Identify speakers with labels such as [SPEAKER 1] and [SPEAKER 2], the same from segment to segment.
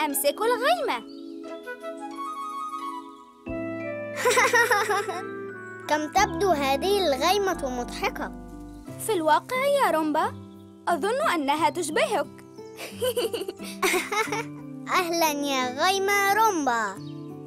[SPEAKER 1] أمسك الغيمة.
[SPEAKER 2] كم تبدو هذه الغيمة مضحكة.
[SPEAKER 1] في الواقع يا رومبا أظن أنها تشبهك.
[SPEAKER 2] أهلاً يا غيمة رومبا.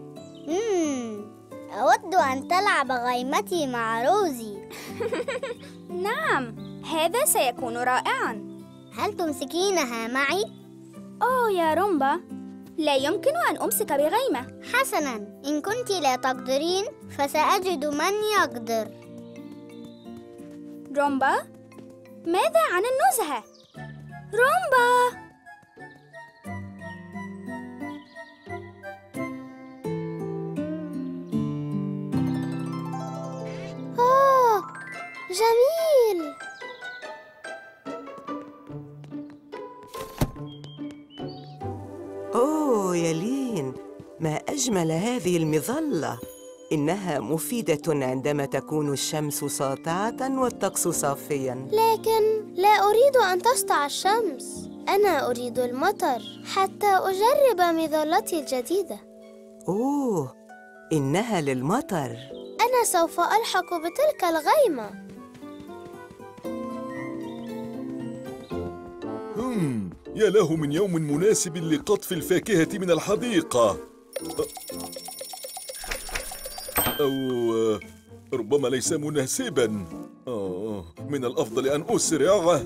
[SPEAKER 2] أود أن تلعب غيمتي مع روزي.
[SPEAKER 1] نعم، هذا سيكون رائعاً.
[SPEAKER 2] هل تمسكينها معي؟
[SPEAKER 1] أوه يا رومبا، لا يمكن أن أمسك بغيمة.
[SPEAKER 2] حسناً، إن كنت لا تقدرين فسأجد من يقدر.
[SPEAKER 1] رومبا، ماذا عن النزهة؟ رومبا!
[SPEAKER 2] أوه، جميل!
[SPEAKER 3] أوه يالين، ما أجمل هذه المظلة. إنها مفيدة عندما تكون الشمس ساطعة والطقس صافياً.
[SPEAKER 2] لكن لا أريد أن تسطع الشمس، أنا أريد المطر حتى أجرب مظلتي الجديدة.
[SPEAKER 3] أوه، إنها للمطر.
[SPEAKER 2] أنا سوف ألحق بتلك الغيمة.
[SPEAKER 4] يا له من يوم مناسب لقطف الفاكهة من الحديقة. أو ربما ليس مناسباً. من الأفضل أن أسرع.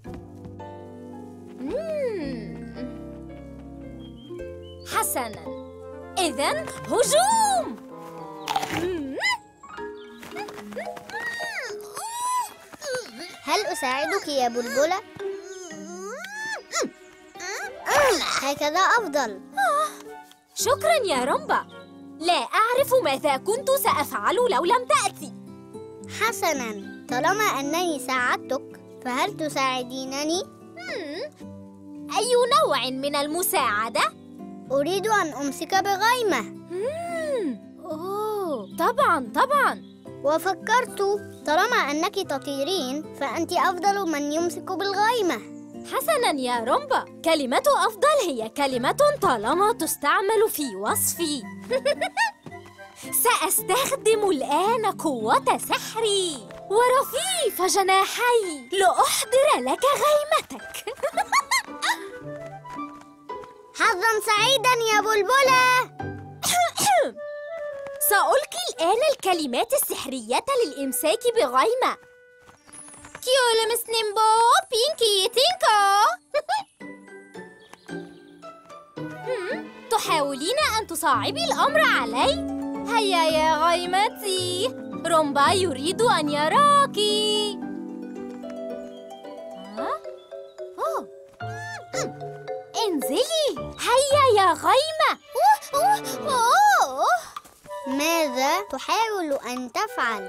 [SPEAKER 5] حسناً، إذن هجوم!
[SPEAKER 2] هل أساعدك يا بلبلة؟ هكذا أفضل.
[SPEAKER 5] شكراً يا رومبا، لا أعرف ماذا كنت سأفعل لو لم تأتي.
[SPEAKER 2] حسناً، طالما أنني ساعدتك فهل تساعدينني؟
[SPEAKER 5] أي نوع من المساعدة؟
[SPEAKER 2] أريد أن أمسك بغيمة.
[SPEAKER 5] أوه، طبعاً.
[SPEAKER 2] وفكرت طالما أنك تطيرين فأنت أفضل من يمسك بالغيمة.
[SPEAKER 5] حسناً يا رومبا، كلمة أفضل هي كلمة طالما تستعمل في وصفي. سأستخدم الآن قوة سحري ورفيف جناحي لأحضر لك غيمتك.
[SPEAKER 2] حظاً سعيداً يا بلبلة.
[SPEAKER 5] سألقي الآن الكلمات السحرية للإمساك بغيمة. كيولم سنيمبو بينكي تينكو. تحاولين أن تصعبي الأمر علي؟ هيا يا غيمتي، رومبا يريد أن يراكِ. انزلي، هيا يا غيمة.
[SPEAKER 2] ماذا تحاول أن تفعل؟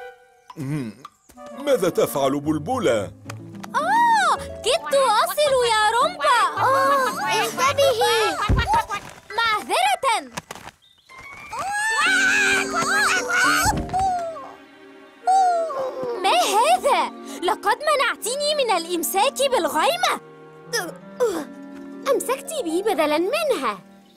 [SPEAKER 4] ماذا تفعل بلبلة؟
[SPEAKER 5] كدت أصل يا رومبا.
[SPEAKER 2] انتبهي.
[SPEAKER 5] معذرة. ما هذا؟ لقد منعتني من الإمساك بالغيمة. أمسكت بي بدلاً منها.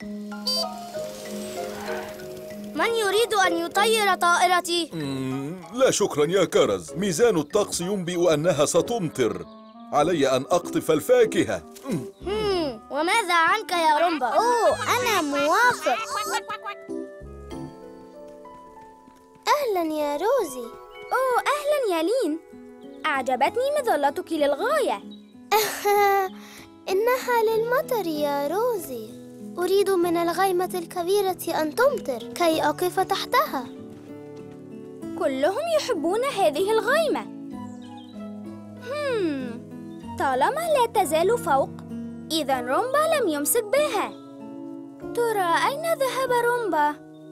[SPEAKER 2] من يريد أن يطير طائرتي؟
[SPEAKER 4] لا شكراً يا كرز، ميزان الطقس ينبئ أنها ستمطر. علي أن أقطف الفاكهة.
[SPEAKER 2] وماذا عنك يا رومبا؟ أوه، أنا موافق. أهلاً يا روزي.
[SPEAKER 1] أوه، أهلاً يا لين، أعجبتني مظلتك للغاية.
[SPEAKER 2] إنها للمطر يا روزي. أريد من الغيمة الكبيرة أن تمطر كي أقف تحتها.
[SPEAKER 1] كلهم يحبون هذه الغيمة. طالما لا تزال فوق، إذا رومبا لم يمسك بها. ترى أين ذهب رومبا؟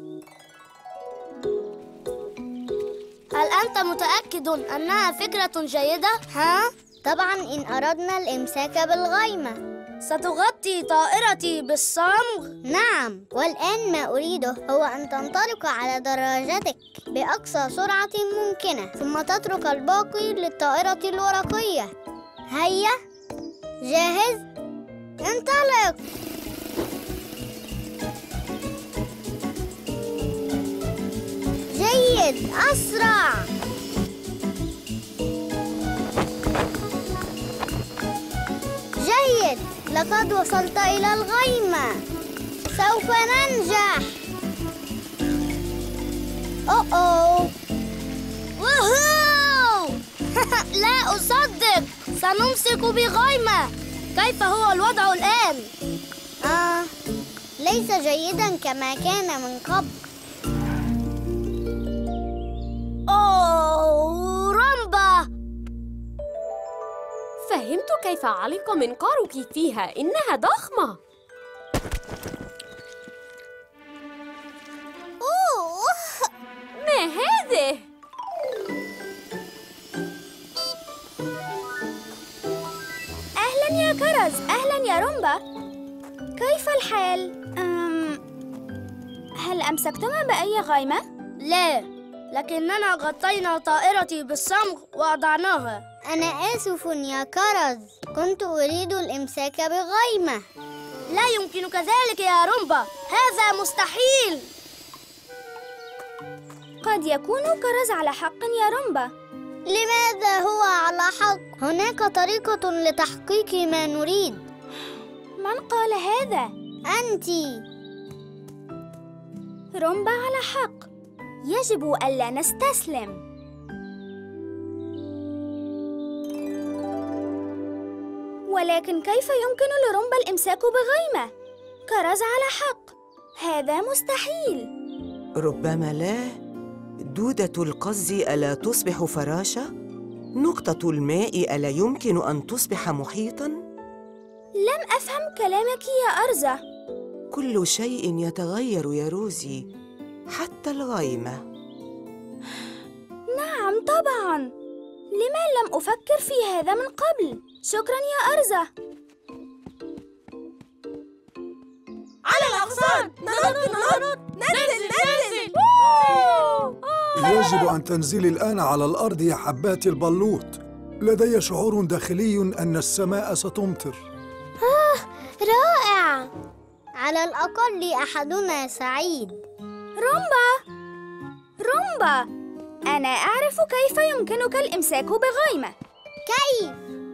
[SPEAKER 2] هل أنت متأكد أنها فكرة جيدة؟ ها؟ طبعاً إن أردنا الإمساك بالغيمة. ستغطي طائرتي بالصمغ؟ نعم، والآن ما أريده هو أن تنطلق على دراجتك بأقصى سرعة ممكنة، ثم تترك الباقي للطائرة الورقية. هيا، جاهز؟ انطلق! جيد، أسرع. جيد، لقد وصلت إلى الغيمة. سوف ننجح. أوه ووهو لا أصدق، سنمسك بغيمة. كيف هو الوضع الآن؟ ليس جيدا كما كان من قبل. أوه رومبا،
[SPEAKER 5] فهمت كيف علق منقارك فيها، إنها ضخمة. ما هذه؟
[SPEAKER 1] أهلاً يا كرز، أهلاً يا رومبا. كيف الحال؟ هل أمسكتما بأي غيمة؟
[SPEAKER 2] لا، لكننا غطينا طائرتي بالصمغ وأضعناها. أنا آسف يا كرز، كنت أريد الإمساك بغيمة. لا يمكنك ذلك يا رومبا، هذا مستحيل.
[SPEAKER 1] قد يكون كرز على حق يا رومبا.
[SPEAKER 2] لماذا هو على حق؟ هناك طريقة لتحقيق ما نريد.
[SPEAKER 1] من قال هذا؟
[SPEAKER 2] أنتِ.
[SPEAKER 1] رومبا على حق، يجب ألا نستسلم. ولكن كيف يمكن لرومبا الإمساك بغيمة؟ كرز على حق، هذا مستحيل.
[SPEAKER 3] ربما لا. دودة القز ألا تصبح فراشة؟ نقطة الماء ألا يمكن أن تصبح محيطاً؟
[SPEAKER 1] لم أفهم كلامك يا أرزة.
[SPEAKER 3] كل شيء يتغير يا روزي، حتى الغيمة.
[SPEAKER 1] نعم طبعاً، لما لم أفكر في هذا من قبل؟ شكراً يا أرزة.
[SPEAKER 5] على الأغصان، ننط، ننزل.
[SPEAKER 6] يجب أن تنزلي الآن على الأرض يا حبات البلوط. لدي شعور داخلي أن السماء ستمطر.
[SPEAKER 2] رائع، على الأقل أحدنا سعيد.
[SPEAKER 1] رومبا، أنا أعرف كيف يمكنك الإمساك بغيمة.
[SPEAKER 2] كيف؟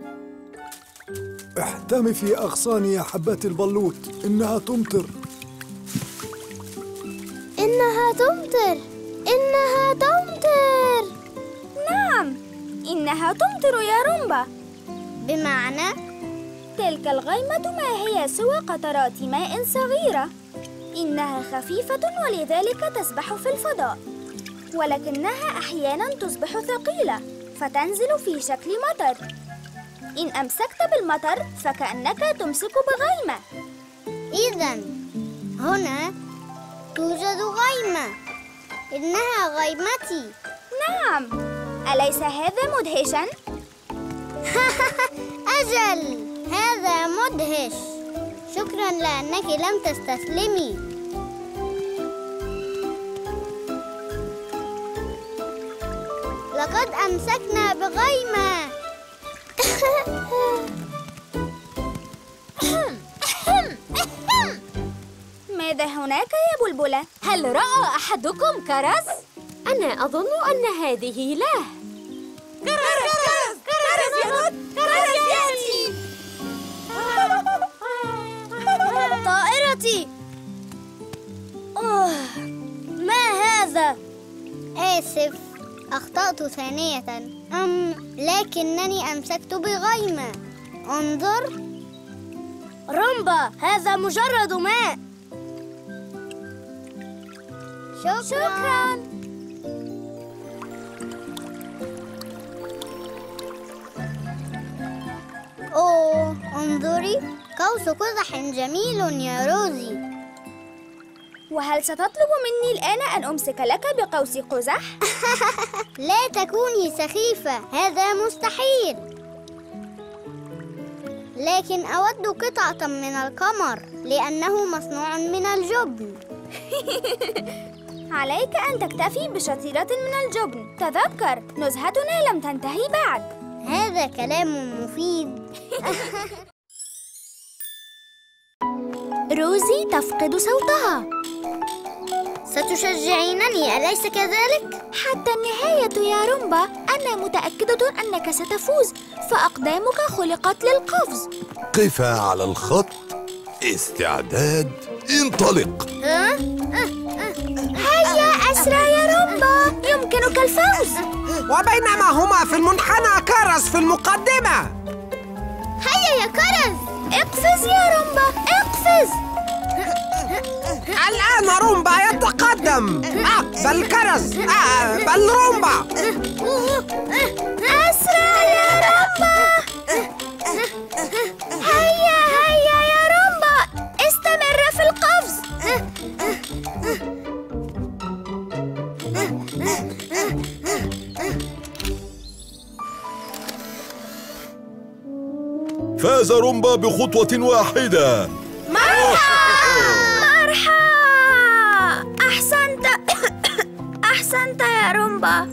[SPEAKER 6] احتمي في أغصاني يا حبات البلوط، إنها تمطر.
[SPEAKER 2] إنها تمطر.
[SPEAKER 1] نعم، إنها تمطر يا رومبا.
[SPEAKER 2] بمعنى؟
[SPEAKER 1] تلك الغيمة ما هي سوى قطرات ماء صغيرة. إنها خفيفة ولذلك تسبح في الفضاء، ولكنها أحياناً تصبح ثقيلة فتنزل في شكل مطر. إن أمسكت بالمطر فكأنك تمسك بغيمة.
[SPEAKER 2] إذن هنا توجد غيمة. إنها غيمتي.
[SPEAKER 1] نعم، أليس هذا مدهشاً؟
[SPEAKER 2] أجل، هذا مدهش. شكراً لأنك لم تستسلمي. لقد أمسكنا بغيمة.
[SPEAKER 1] ماذا هناك يا بلبلة؟
[SPEAKER 5] هل رأى أحدكم كرز؟ أنا أظن أن هذه له. كرز يأتي.
[SPEAKER 2] طائرتي. ما هذا؟ آسف، أخطأت ثانية. لكنني أمسكت بغيمة. انظر. رومبا، هذا مجرد ماء. شكراً. أوه، انظري، قوس قزح جميل يا روزي.
[SPEAKER 1] وهل ستطلب مني الآن أن أمسك لك بقوس قزح؟
[SPEAKER 2] لا تكوني سخيفة، هذا مستحيل. لكن أود قطعة من القمر لأنه مصنوع من الجبن.
[SPEAKER 1] عليك أن تكتفي بشطيرة من الجبن. تذكر، نزهتنا لم تنتهي بعد.
[SPEAKER 2] هذا كلام مفيد.
[SPEAKER 1] روزي تفقد صوتها.
[SPEAKER 2] ستشجعينني أليس كذلك؟
[SPEAKER 1] حتى النهاية يا رومبا. أنا متأكدة أنك ستفوز، فأقدامك خلقت للقفز.
[SPEAKER 7] قفا على الخط. استعداد، انطلق.
[SPEAKER 1] هيا أسرع يا رومبا، يمكنك الفوز.
[SPEAKER 8] وبينما هما في المنحنى كرز في المقدمة.
[SPEAKER 2] هيا يا كرز،
[SPEAKER 1] اقفز يا رومبا، اقفز.
[SPEAKER 8] الآن رومبا يتقدم. بل كرز، بل رومبا.
[SPEAKER 1] أسرع يا رومبا. هيا هيا يا رومبا، استمر في القفز.
[SPEAKER 4] فاز رومبا بخطوة واحدة.
[SPEAKER 1] مرحبا. أحسنت. أحسنت يا رومبا.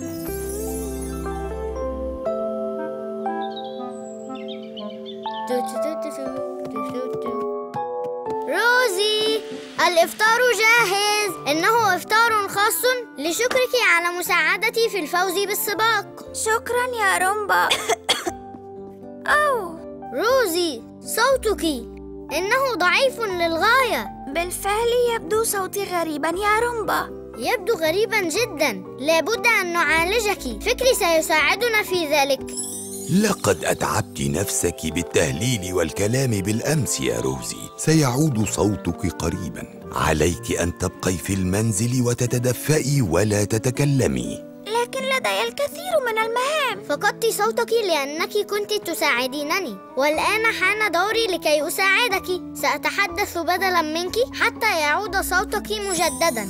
[SPEAKER 2] روزي، الإفطار جاهز. إنه إفطار خاص لشكرك على مساعدتي في الفوز بالسباق.
[SPEAKER 1] شكرا يا رومبا. أوه،
[SPEAKER 2] روزي، صوتك إنه ضعيف للغاية.
[SPEAKER 1] بالفعل يبدو صوتي غريبا يا رومبا.
[SPEAKER 2] يبدو غريبا جدا. لابد أن نعالجك. فكري سيساعدنا في ذلك.
[SPEAKER 7] لقد أتعبت نفسك بالتهليل والكلام بالأمس يا روزي. سيعود صوتك قريبا. عليك أن تبقي في المنزل وتتدفئي ولا تتكلمي.
[SPEAKER 1] لكن لدي الكثير من المهام.
[SPEAKER 2] فقدت صوتك لأنك كنت تساعدينني، والآن حان دوري لكي أساعدك. سأتحدث بدلا منك حتى يعود صوتك مجددا.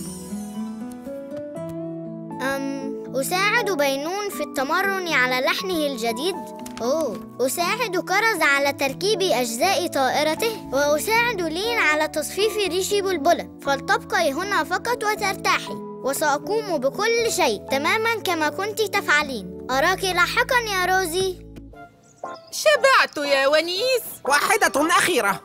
[SPEAKER 2] أساعد بينون في التمرن على لحنه الجديد. أساعد كرز على تركيب أجزاء طائرته، وأساعد لين على تصفيف ريش بلبلة. فلتبقي هنا فقط وترتاحي، وسأقوم بكل شيء تماما كما كنت تفعلين. أراك لاحقا يا روزي.
[SPEAKER 9] شبعت يا ونيس.
[SPEAKER 8] واحدة أخيرة.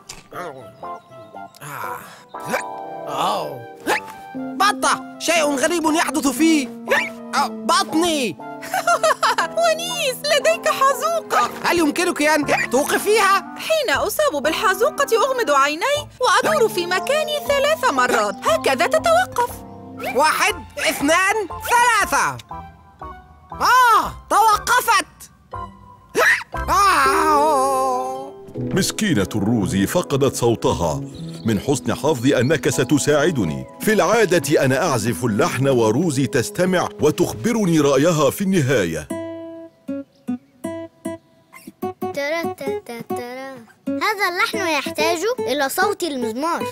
[SPEAKER 8] بطة، شيء غريب يحدث في بطني.
[SPEAKER 9] ونيس، لديك حزوقة.
[SPEAKER 8] هل يمكنك أن توقفيها؟
[SPEAKER 9] حين أصاب بالحزوقة أغمض عيني وأدور في مكاني 3 مرات، هكذا تتوقف.
[SPEAKER 8] 1 2 3. توقفت.
[SPEAKER 4] مسكينة الروزي فقدت صوتها. من حسن حظي أنك ستساعدني. في العادة أنا أعزف اللحن وروزي تستمع وتخبرني رأيها في النهاية.
[SPEAKER 2] هذا اللحن يحتاج إلى صوت المزمار.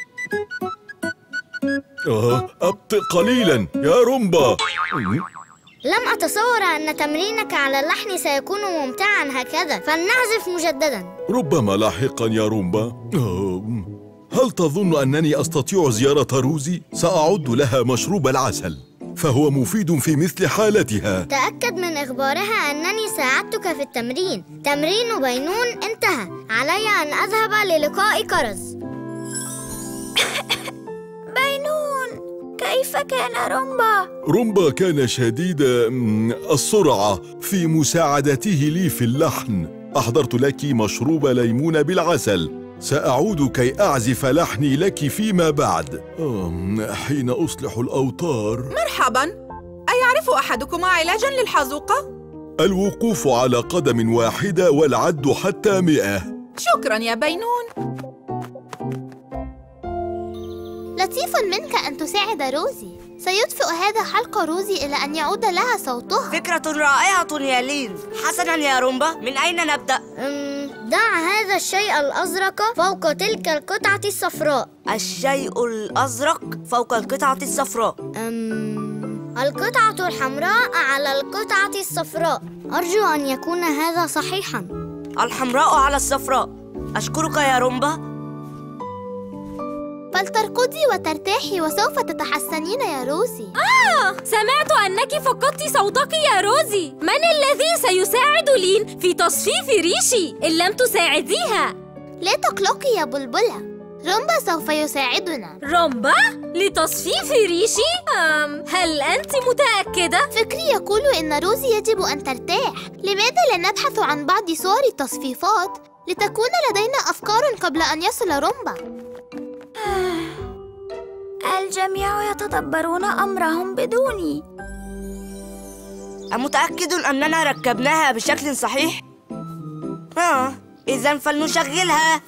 [SPEAKER 4] أبطئ قليلا يا رومبا.
[SPEAKER 2] لم أتصور أن تمرينك على اللحن سيكون ممتعا هكذا، فلنعزف مجددا.
[SPEAKER 4] ربما لاحقا يا رومبا. هل تظن أنني أستطيع زيارة روزي؟ سأعد لها مشروب العسل، فهو مفيد في مثل حالتها.
[SPEAKER 2] تأكد من إخبارها أنني ساعدتك في التمرين. تمرين بينون انتهى. علي أن أذهب للقاء كرز.
[SPEAKER 1] بينون، كيف كان رومبا؟
[SPEAKER 4] رومبا كان شديد السرعة في مساعدته لي في اللحن. أحضرت لك مشروب ليمون بالعسل. سأعود كي أعزف لحني لك فيما بعد. حين أصلح الأوتار.
[SPEAKER 9] مرحبا. أيعرف أحدكما علاجا للحزوقة؟
[SPEAKER 4] الوقوف على قدم واحدة والعد حتى 100.
[SPEAKER 9] شكرا يا بينون.
[SPEAKER 10] لطيف منك أن تساعد روزي. سيدفئ هذا حلق روزي إلى أن يعود لها صوتها.
[SPEAKER 11] فكرة رائعة يا لين. حسنا يا رومبا، من أين نبدأ؟
[SPEAKER 2] ضع هذا الشيء الأزرق فوق تلك القطعة الصفراء.
[SPEAKER 11] الشيء الأزرق فوق القطعة الصفراء.
[SPEAKER 2] القطعة الحمراء على القطعة الصفراء. أرجو أن يكون هذا صحيحا.
[SPEAKER 11] الحمراء على الصفراء. أشكرك يا رومبا.
[SPEAKER 10] فلترقدي وترتاحي وسوف تتحسنين يا روزي.
[SPEAKER 5] سمعت أنك فقدت صوتك يا روزي. من الذي سيساعد لين في تصفيف ريشي إن لم تساعديها؟
[SPEAKER 10] لا تقلقي يا بلبلة. رومبا سوف يساعدنا.
[SPEAKER 5] رومبا؟ لتصفيف ريشي؟ هل أنت متأكدة؟
[SPEAKER 10] فكري يقول إن روزي يجب أن ترتاح. لماذا لا نبحث عن بعض صور التصفيفات لتكون لدينا أفكار قبل أن يصل رومبا؟
[SPEAKER 1] الجميع يتدبرون أمرهم بدوني.
[SPEAKER 11] أمتأكد أننا ركبناها بشكل صحيح؟ إذن فلنشغلها.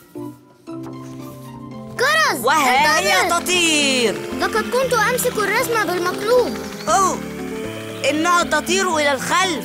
[SPEAKER 2] كرز!
[SPEAKER 11] وهي تطير.
[SPEAKER 2] لقد كنت أمسك الرسمة بالمقلوب.
[SPEAKER 11] أوه، إنها تطير إلى الخلف.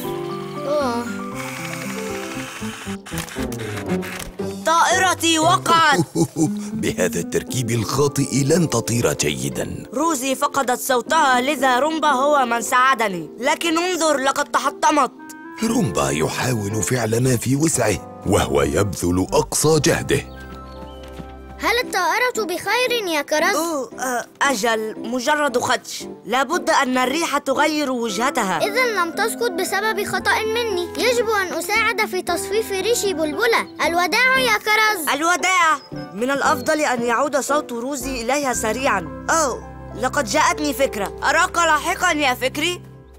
[SPEAKER 11] طائرتي وقعت.
[SPEAKER 7] بهذا التركيب الخاطئ لن تطير جيداً.
[SPEAKER 11] روزي فقدت صوتها، لذا رومبا هو من ساعدني. لكن انظر، لقد تحطمت.
[SPEAKER 7] رومبا يحاول فعل ما في وسعه، وهو يبذل أقصى جهده.
[SPEAKER 2] هل الطائرة بخير يا كرز؟
[SPEAKER 11] أجل، مجرد خدش. لابد أن الريح تغير وجهتها.
[SPEAKER 2] إذن لم تسقط بسبب خطأ مني. يجب أن أساعد في تصفيف ريشي بلبلة. الوداع يا كرز.
[SPEAKER 11] الوداع. من الأفضل أن يعود صوت روزي إليها سريعاً. لقد جاءتني فكرة. أراك لاحقاً يا فكري.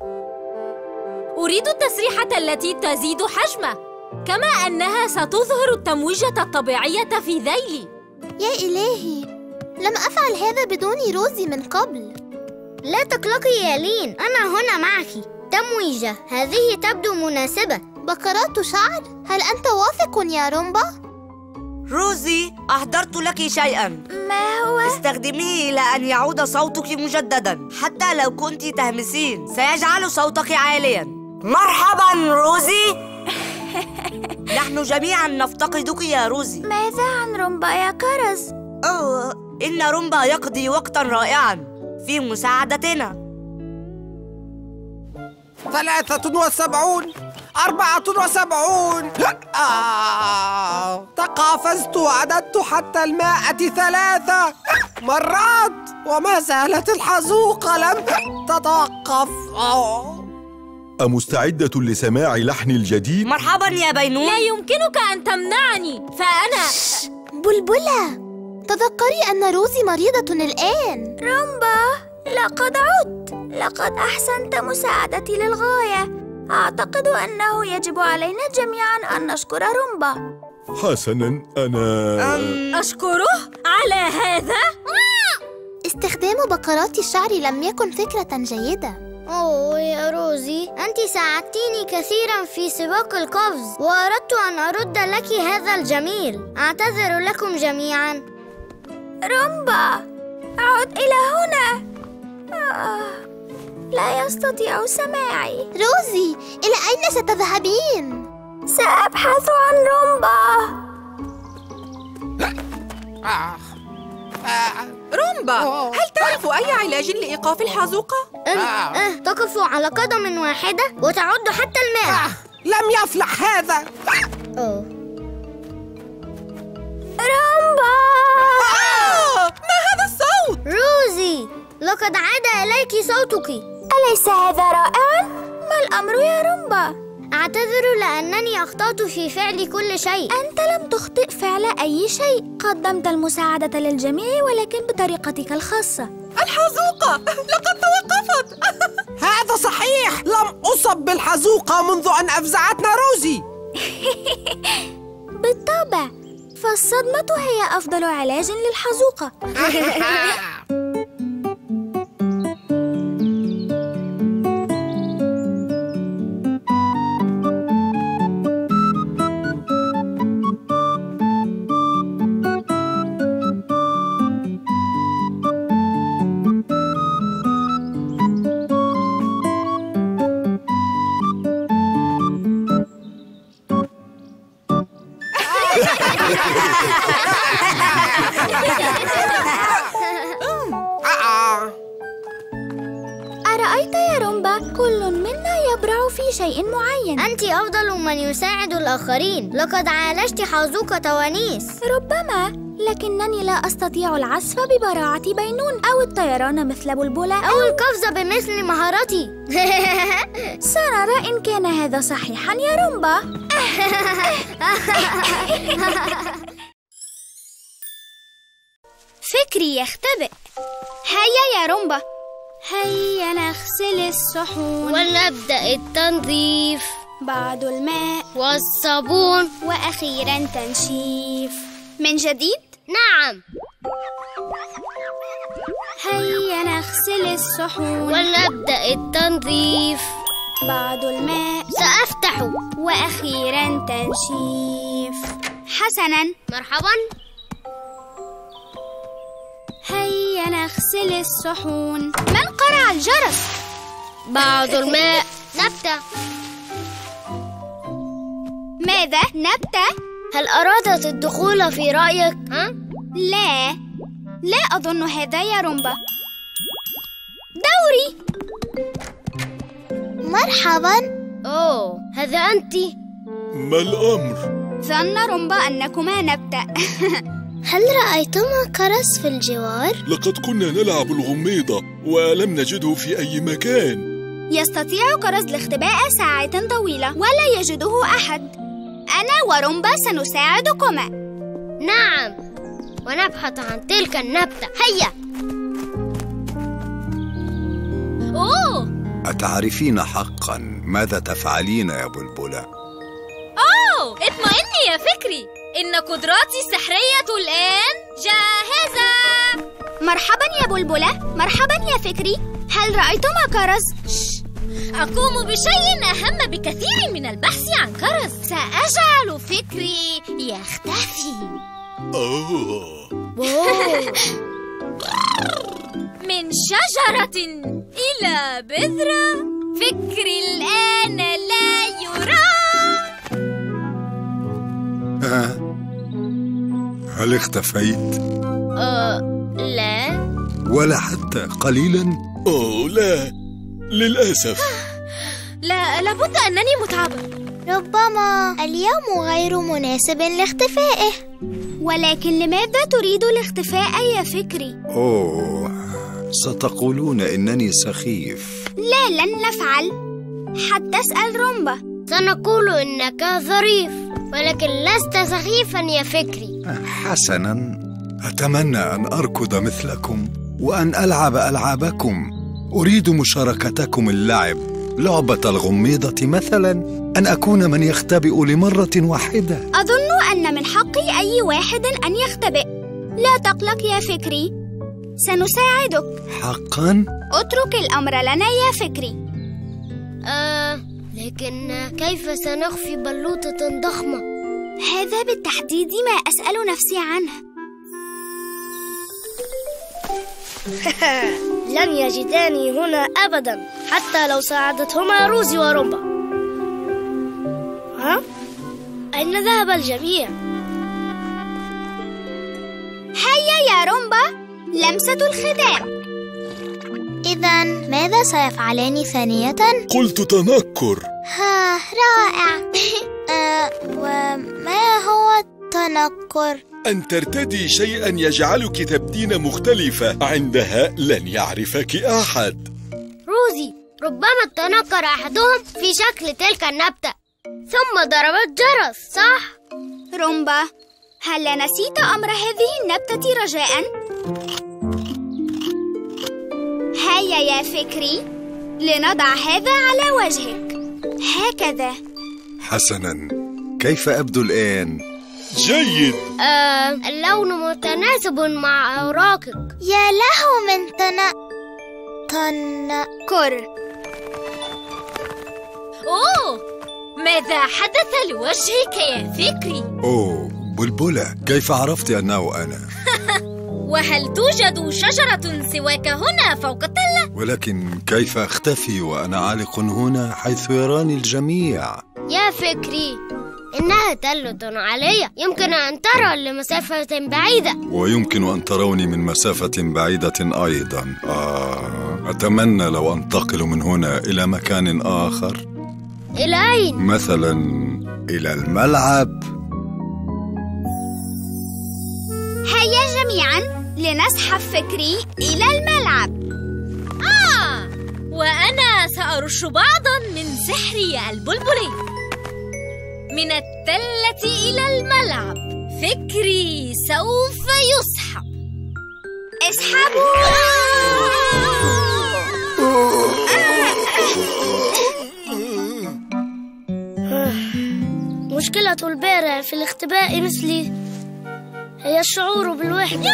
[SPEAKER 5] أريد التسريحة التي تزيد حجمه، كما أنها ستظهر التمويجة الطبيعية في ذيلي.
[SPEAKER 10] يا إلهي، لم أفعل هذا بدون روزي من قبل.
[SPEAKER 2] لا تقلقي يا لين، أنا هنا معك. تمويجة، هذه تبدو مناسبة.
[SPEAKER 10] بكرات شعر؟ هل أنت واثق يا رومبا؟
[SPEAKER 11] روزي، أحضرت لك شيئاً.
[SPEAKER 1] ما هو؟
[SPEAKER 11] استخدميه إلى أن يعود صوتك مجدداً. حتى لو كنت تهمسين سيجعل صوتك عالياً. مرحباً روزي. نحن جميعاً نفتقدك يا روزي.
[SPEAKER 1] ماذا عن رومبا يا كرز؟
[SPEAKER 11] إن رومبا يقضي وقتاً رائعاً في مساعدتنا.
[SPEAKER 8] 73 74. تقافزت وعددت حتى 103 مرات، وما زالت الحزوقة لم تتوقف.
[SPEAKER 4] أمستعدة لسماع لحن الجديد؟
[SPEAKER 11] مرحباً يا بينون.
[SPEAKER 5] لا يمكنك أن تمنعني، فأنا
[SPEAKER 10] بلبلة، تذكري أن روزي مريضة الآن.
[SPEAKER 1] رومبا، لقد عدت. لقد أحسنت مساعدتي للغاية. أعتقد أنه يجب علينا جميعاً أن نشكر رومبا.
[SPEAKER 4] حسناً، أنا
[SPEAKER 5] أشكره على هذا.
[SPEAKER 10] استخدام بكرات الشعر لم يكن فكرة جيدة.
[SPEAKER 2] يا روزي، أنت ساعدتيني كثيراً في سباق القفز، وأردت أن أرد لك هذا الجميل. أعتذر لكم جميعاً.
[SPEAKER 1] رومبا، عد إلى هنا. لا يستطيع سماعي.
[SPEAKER 10] روزي، إلى أين ستذهبين؟
[SPEAKER 1] سأبحث عن رومبا.
[SPEAKER 9] رومبا، هل تعرف أي علاج لإيقاف الحزوقة؟
[SPEAKER 2] تقف على قدم واحدة وتعد حتى 100.
[SPEAKER 8] لم يفلح هذا.
[SPEAKER 1] رومبا!
[SPEAKER 9] ما هذا الصوت؟
[SPEAKER 2] روزي، لقد عاد إليك صوتك.
[SPEAKER 1] أليس هذا رائعاً؟ ما الأمر يا رومبا؟
[SPEAKER 2] أعتذر لأنني أخطأت في فعل كل شيء.
[SPEAKER 1] أنت لم تخطئ فعل أي شيء. قدمت المساعدة للجميع، ولكن بطريقتك الخاصة.
[SPEAKER 9] الحزوقة لقد توقفت.
[SPEAKER 8] هذا صحيح، لم أصب بالحزوقة منذ أن أفزعتنا روزي.
[SPEAKER 1] بالطبع، فالصدمة هي أفضل علاج للحزوقة. أرأيت يا رومبا؟ كل منا يبرع في شيء معين.
[SPEAKER 2] أنت أفضل من يساعد الآخرين. لقد عالجت حزوقة ونيس.
[SPEAKER 1] ربما، لكنني لا أستطيع العزف ببراعة بينون، أو الطيران مثل بلبلة،
[SPEAKER 2] أو القفز بمثل مهارتي.
[SPEAKER 1] سنرى إن كان هذا صحيحاً يا رومبا. فكري يختبئ. هيا يا رومبا، هيا نغسل الصحون
[SPEAKER 2] ولنبدأ التنظيف.
[SPEAKER 1] بعد الماء
[SPEAKER 2] والصابون
[SPEAKER 1] وأخيرا تنشيف. من جديد؟
[SPEAKER 2] نعم.
[SPEAKER 1] هيا نغسل الصحون
[SPEAKER 2] ولنبدأ التنظيف.
[SPEAKER 1] بعد الماء
[SPEAKER 2] سأفتح.
[SPEAKER 1] وأخيرا تنشيف. حسنا،
[SPEAKER 2] مرحبا.
[SPEAKER 1] هيا نغسل الصحون. من قرع الجرس؟
[SPEAKER 2] بعد الماء نبتة.
[SPEAKER 1] ماذا؟ نبتة؟
[SPEAKER 2] هل أرادت الدخول في رأيك؟
[SPEAKER 1] لا أظن هذا يا رومبا. دوري.
[SPEAKER 10] مرحبا.
[SPEAKER 2] أوه، هذا أنت.
[SPEAKER 4] ما الأمر؟
[SPEAKER 1] ظن رومبا أنكما نبتة.
[SPEAKER 10] هل رأيتما كرز في الجوار؟
[SPEAKER 4] لقد كنا نلعب الغميضة ولم نجده في أي مكان.
[SPEAKER 1] يستطيع كرز الاختباء ساعات طويلة ولا يجده أحد. أنا ورومبا سنساعدكما.
[SPEAKER 2] نعم، ونبحث عن تلك النبتة. هيا.
[SPEAKER 5] أوه،
[SPEAKER 6] أتعرفين حقا ماذا تفعلين يا بلبلة؟
[SPEAKER 5] اطمئني يا فكري، إن قدراتي السحرية الآن جاهزة.
[SPEAKER 1] مرحبا يا بلبلة. مرحبا يا فكري. هل رأيتما كرز؟
[SPEAKER 5] أقوم بشيء أهم بكثير من البحث عن كرز. سأجعل فكري يختفي. من شجرة إلى بذرة، فكري الآن لا يرى.
[SPEAKER 6] هل اختفيت؟
[SPEAKER 2] لا.
[SPEAKER 6] ولا حتى قليلا؟
[SPEAKER 4] لا، للأسف.
[SPEAKER 5] لابد أنني متعبة.
[SPEAKER 10] ربما اليوم غير مناسب لاختفائه.
[SPEAKER 1] ولكن لماذا تريد الاختفاء يا فكري؟
[SPEAKER 6] ستقولون إنني سخيف.
[SPEAKER 1] لا، لن نفعل. حتى اسأل رومبا.
[SPEAKER 2] سنقول إنك ظريف، ولكن لست سخيفا يا فكري.
[SPEAKER 6] حسنا، أتمنى أن أركض مثلكم وأن ألعب ألعابكم. أريد مشاركتكم اللعب، لعبة الغميضة مثلا، أن أكون من يختبئ لمرة واحدة.
[SPEAKER 1] أظن أن من حق أي واحد أن يختبئ. لا تقلق يا فكري، سنساعدك.
[SPEAKER 6] حقا؟
[SPEAKER 1] اترك الأمر لنا يا فكري.
[SPEAKER 2] لكن كيف سنخفي بلوطة ضخمة؟
[SPEAKER 1] هذا بالتحديد ما أسأل نفسي عنه.
[SPEAKER 2] لن يجداني هنا أبدا، حتى لو ساعدتهما روزي ورومبا. أين ذهب الجميع؟
[SPEAKER 1] هيا يا رومبا، لمسة الختام.
[SPEAKER 10] إذن ماذا سيفعلان ثانية؟
[SPEAKER 4] قلت تنكر.
[SPEAKER 10] رائع. وما هو التنكر؟
[SPEAKER 4] أن ترتدي شيئا يجعلك تبدين مختلفة، عندها لن يعرفك أحد.
[SPEAKER 2] روزي، ربما تنكر أحدهم في شكل تلك النبتة ثم ضرب الجرس، صح؟
[SPEAKER 1] رومبا، هل نسيت أمر هذه النبتة رجاء؟ هيا يا فكري، لنضع هذا على وجهك هكذا.
[SPEAKER 6] حسنا، كيف أبدو الآن؟
[SPEAKER 4] جيد.
[SPEAKER 2] اللون متناسب مع أوراقك.
[SPEAKER 10] يا له من تنكر.
[SPEAKER 5] ماذا حدث لوجهك يا فكري؟
[SPEAKER 6] بلبلة، كيف عرفت أنه أنا؟
[SPEAKER 5] وهل توجد شجرة سواك هنا فوق التلة؟
[SPEAKER 6] ولكن كيف أختفي وأنا عالق هنا حيث يراني الجميع؟
[SPEAKER 2] يا فكري، إنها تلة عالية، يمكن أن ترى لمسافة بعيدة.
[SPEAKER 6] ويمكن أن تروني من مسافة بعيدة أيضا. أتمنى لو أنتقل من هنا إلى مكان آخر.
[SPEAKER 2] إلى أين؟
[SPEAKER 6] مثلا إلى الملعب.
[SPEAKER 1] هيا جميعا لنسحب فكري إلى الملعب.
[SPEAKER 5] وأنا سأرش بعضا من سحري البلبلي. من التلة إلى الملعب، فكري سوف يسحب.
[SPEAKER 1] اسحبوا.
[SPEAKER 2] مشكلة البارع في الاختباء مثلي هي الشعور بالوحدة.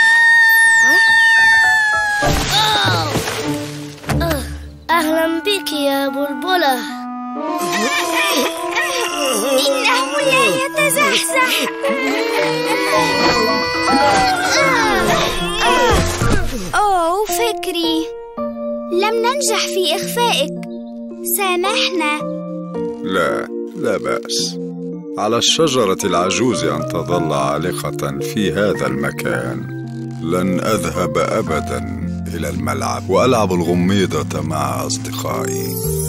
[SPEAKER 2] أهلا بك يا بلبلة.
[SPEAKER 1] إنه لا يتزحزح. أوه فكري، لم ننجح في إخفائك، سامحنا.
[SPEAKER 6] لا بأس. على الشجرة العجوز أن تظل عالقة في هذا المكان. لن أذهب أبداً إلى الملعب وألعب الغميضة مع أصدقائي.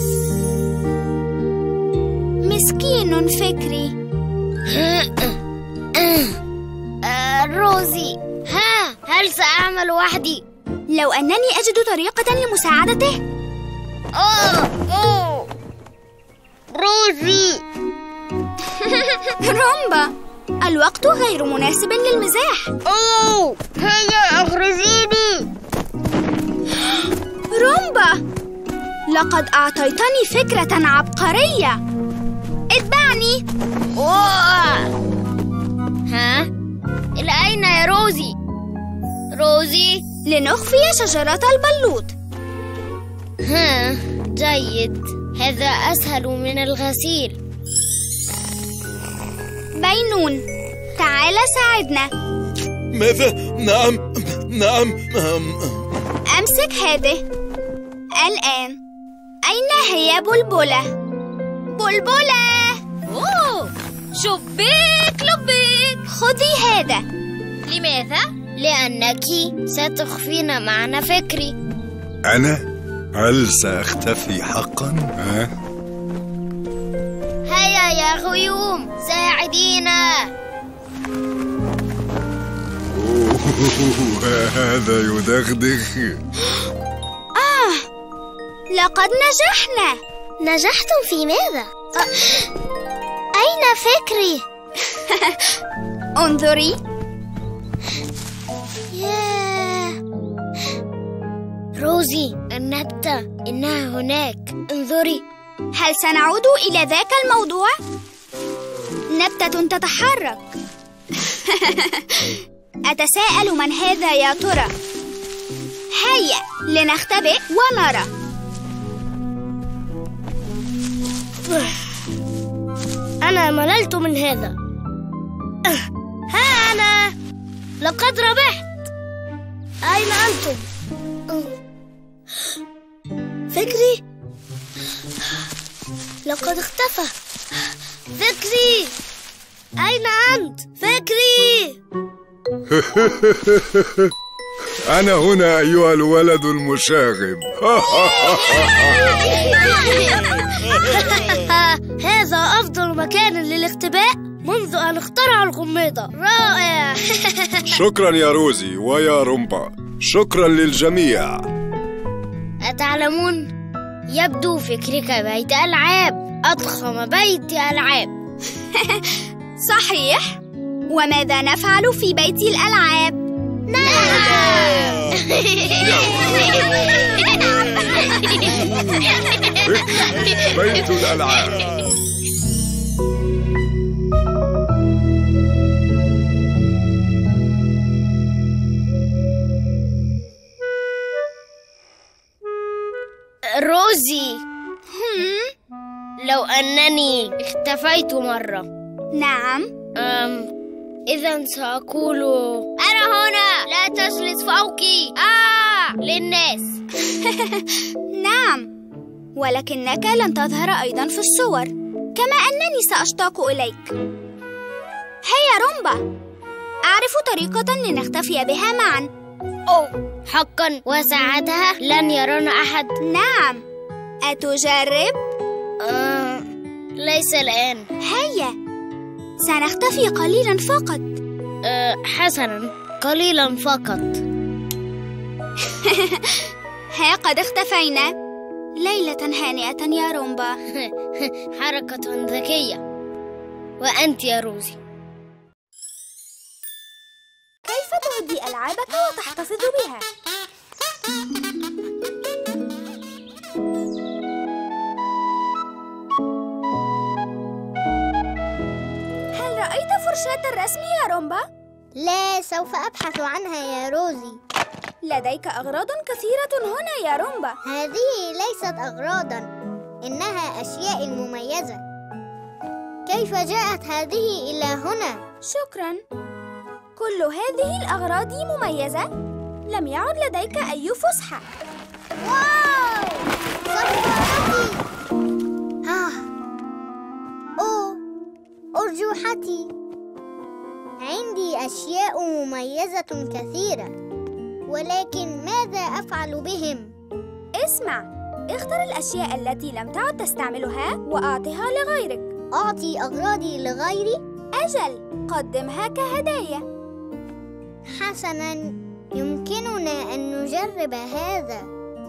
[SPEAKER 1] مسكين فكري.
[SPEAKER 2] روزي، هل سأعمل وحدي؟
[SPEAKER 1] لو أنني أجد طريقة لمساعدته.
[SPEAKER 2] روزي.
[SPEAKER 1] رومبا، الوقت غير مناسب للمزاح.
[SPEAKER 2] هيا اخرجيني.
[SPEAKER 1] رومبا، لقد أعطيتني فكرة عبقرية. اتبعني.
[SPEAKER 2] إلى أين يا روزي؟ روزي،
[SPEAKER 1] لنخفي شجرة البلوط.
[SPEAKER 2] جيد، هذا أسهل من الغسيل.
[SPEAKER 1] بينون، تعال ساعدنا.
[SPEAKER 4] ماذا؟ نعم.
[SPEAKER 1] أمسك هذه. الآن أين هي بلبلة؟ بلبلة!
[SPEAKER 5] شبيك لبيك.
[SPEAKER 1] خذي هذا.
[SPEAKER 5] لماذا؟
[SPEAKER 2] لأنك ستخفين معنا فكري.
[SPEAKER 6] أنا؟ هل سأختفي حقاً؟
[SPEAKER 2] هيا يا غيوم، ساعدينا.
[SPEAKER 6] هذا يدغدغ.
[SPEAKER 1] لقد نجحنا.
[SPEAKER 2] نجحتم في ماذا؟ أين فكري؟
[SPEAKER 1] انظري.
[SPEAKER 2] روزي، النبتة إنها هناك، انظري.
[SPEAKER 1] هل سنعود إلى ذاك الموضوع؟ نبتة تتحرك. أتساءل من هذا يا ترى؟ هيا لنختبئ ونرى.
[SPEAKER 2] أنا مللت من هذا. ها أنا، لقد ربحت. أين أنتم؟ فكري لقد اختفى. فكري، أين أنت؟ فكري.
[SPEAKER 6] أنا هنا أيها الولد المشاغب.
[SPEAKER 2] هذا أفضل مكان للاختباء منذ أن اخترعوا الغميضة. رائع.
[SPEAKER 6] شكرا يا روزي ويا رومبا، شكرا للجميع.
[SPEAKER 2] أتعلمون، يبدو فكرك بيت ألعاب، أضخم بيت ألعاب.
[SPEAKER 1] صحيح. وماذا نفعل في بيت الألعاب؟
[SPEAKER 6] بيت الألعاب.
[SPEAKER 2] روزي، لو أنني اختفيت مرة.
[SPEAKER 1] نعم.
[SPEAKER 2] إذا سأقول أنا هنا، لا تجلس فوقي للناس.
[SPEAKER 1] نعم، ولكنك لن تظهر أيضا في الصور، كما أنني سأشتاق إليك. هيا رومبا، أعرف طريقة لنختفي بها معا.
[SPEAKER 2] حقا؟ وساعتها لن يرانا أحد؟
[SPEAKER 1] نعم. أتجرب؟
[SPEAKER 2] ليس الآن.
[SPEAKER 1] هيا سنختفي قليلا فقط.
[SPEAKER 2] حسنا، قليلا فقط.
[SPEAKER 1] ها قد اختفينا. ليلة هانئة يا رومبا.
[SPEAKER 2] حركة ذكية. وأنت يا روزي؟
[SPEAKER 1] كيف تهدي العالم؟ ألعابك وتحتفظ بها. هل رأيت فرشاة الرسم يا رومبا؟
[SPEAKER 2] لا، سوف أبحث عنها يا روزي.
[SPEAKER 1] لديك أغراض كثيرة هنا يا رومبا.
[SPEAKER 2] هذه ليست أغراضاً، إنها أشياء مميزة. كيف جاءت هذه إلى هنا؟
[SPEAKER 1] شكراً. كل هذه الأغراض مميزة. لم يعد لديك أي فسحة.
[SPEAKER 2] واو! صفارتي! أوه، أرجوحتي. عندي أشياء مميزة كثيرة، ولكن ماذا أفعل بهم؟
[SPEAKER 1] اسمع، اختر الأشياء التي لم تعد تستعملها وأعطها لغيرك.
[SPEAKER 2] أعطي أغراضي لغيري؟
[SPEAKER 1] أجل، قدمها كهدايا.
[SPEAKER 2] حسناً، يمكننا أن نجرب هذا.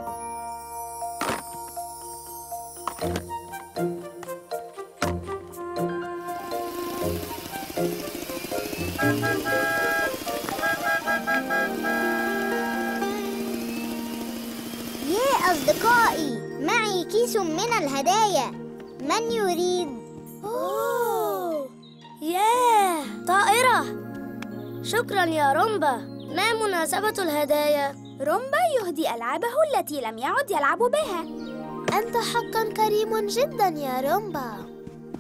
[SPEAKER 2] يا أصدقائي، معي كيس من الهدايا. من يريد؟
[SPEAKER 1] أوه،
[SPEAKER 2] ياه، طائرة! شكراً يا رومبا. ما مناسبة الهدايا؟
[SPEAKER 1] رومبا يهدي ألعابه التي لم يعد يلعب بها.
[SPEAKER 2] أنت حقاً كريم جداً يا رومبا.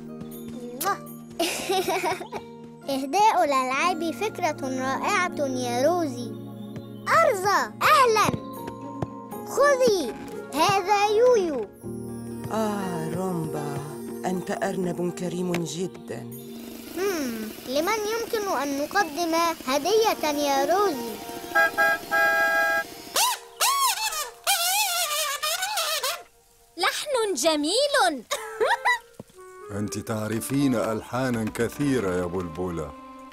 [SPEAKER 2] إهداء الألعاب فكرة رائعة يا روزي. أرزا، أهلاً. خذي، هذا يويو.
[SPEAKER 3] رومبا، أنت أرنب كريم جداً.
[SPEAKER 2] لمن يمكن أن نقدم هدية يا روزي؟
[SPEAKER 5] لحن جميل.
[SPEAKER 6] أنت تعرفين ألحاناً كثيرة يا بلبلة.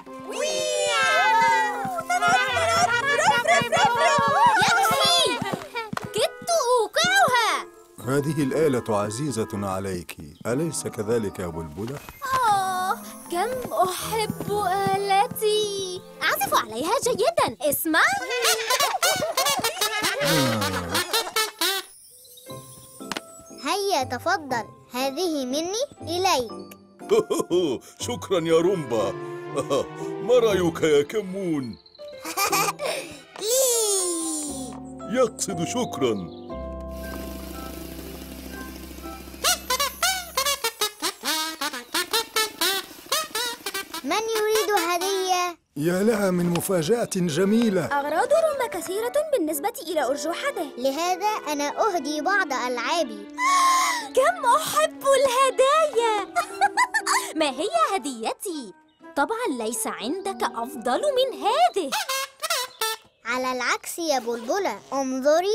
[SPEAKER 5] يكفي! كدت أوقعها.
[SPEAKER 6] هذه الآلة عزيزة عليك، أليس كذلك يا بلبلة؟
[SPEAKER 5] كم أحب آلتي. أعزف عليها جيداً. اسمع.
[SPEAKER 2] هيا تفضل، هذه مني إليك.
[SPEAKER 4] شكراً يا رومبا. ما رأيك يا كمون؟ يقصد شكراً.
[SPEAKER 2] من يريد هدية؟
[SPEAKER 6] يا لها من مفاجأة جميلة.
[SPEAKER 1] أغراض رومبا كثيرة بالنسبة إلى أرجوحته،
[SPEAKER 2] لهذا أنا أهدي بعض ألعابي.
[SPEAKER 5] كم أحب الهدايا. ما هي هديتي؟ طبعاً ليس عندك أفضل من هذه.
[SPEAKER 2] على العكس يا بلبلة، انظري.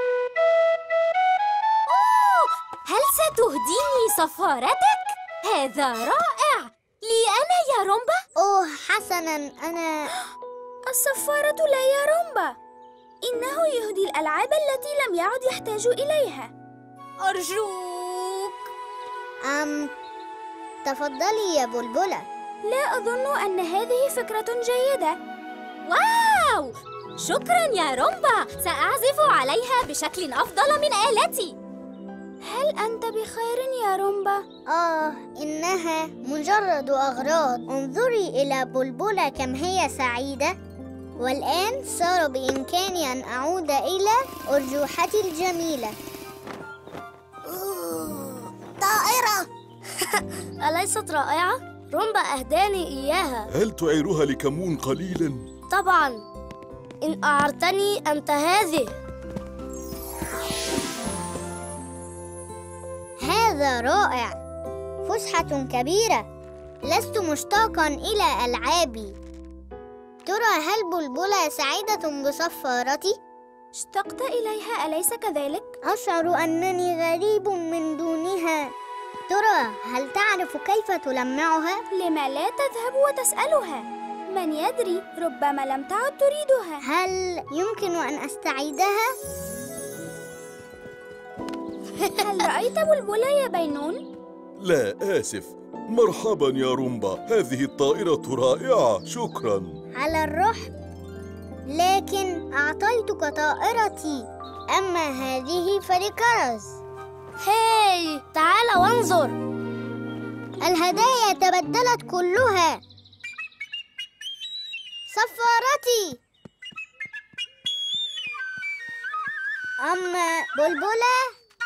[SPEAKER 5] هل ستهديني صفارتك؟ هذا رائع. لي أنا يا رومبا؟
[SPEAKER 2] أوه حسناً، أنا
[SPEAKER 1] الصفارة لا يا رومبا. إنه يهدي الألعاب التي لم يعد يحتاج إليها.
[SPEAKER 5] أرجوك.
[SPEAKER 2] تفضلي يا بلبلة.
[SPEAKER 1] لا أظن أن هذه فكرة جيدة.
[SPEAKER 5] واو! شكراً يا رومبا. سأعزف عليها بشكل أفضل من آلتي.
[SPEAKER 1] هل أنت بخير يا رومبا؟
[SPEAKER 2] إنها مجرد أغراض. انظري إلى بلبلة كم هي سعيدة. والآن صار بإمكاني أن أعود إلى أرجوحتي الجميلة. طائرة! أليست رائعة؟ رومبا أهداني إياها.
[SPEAKER 4] هل تعيرها لكمون قليلاً؟
[SPEAKER 2] طبعاً، إن أعرتني أنت هذه. هذا رائع، فسحة كبيرة. لست مشتاقاً إلى ألعابي. ترى هل بلبلة سعيدة بصفارتي؟
[SPEAKER 1] اشتقت إليها أليس كذلك؟
[SPEAKER 2] أشعر أنني غريب من دونها. ترى هل تعرف كيف تلمعها؟
[SPEAKER 1] لما لا تذهب وتسألها؟ من يدري، ربما لم تعد تريدها.
[SPEAKER 2] هل يمكن أن أستعيدها؟
[SPEAKER 1] هل رأيت بلبلة يا بينون؟
[SPEAKER 4] لا، آسف. مرحباً يا رومبا، هذه الطائرة رائعة. شكراً.
[SPEAKER 2] على الرحب. لكن أعطيتك طائرتي، أما هذه فلكرز. هاي، تعال وانظر، الهدايا تبدلت كلها. صفارتي. أما بلبلة.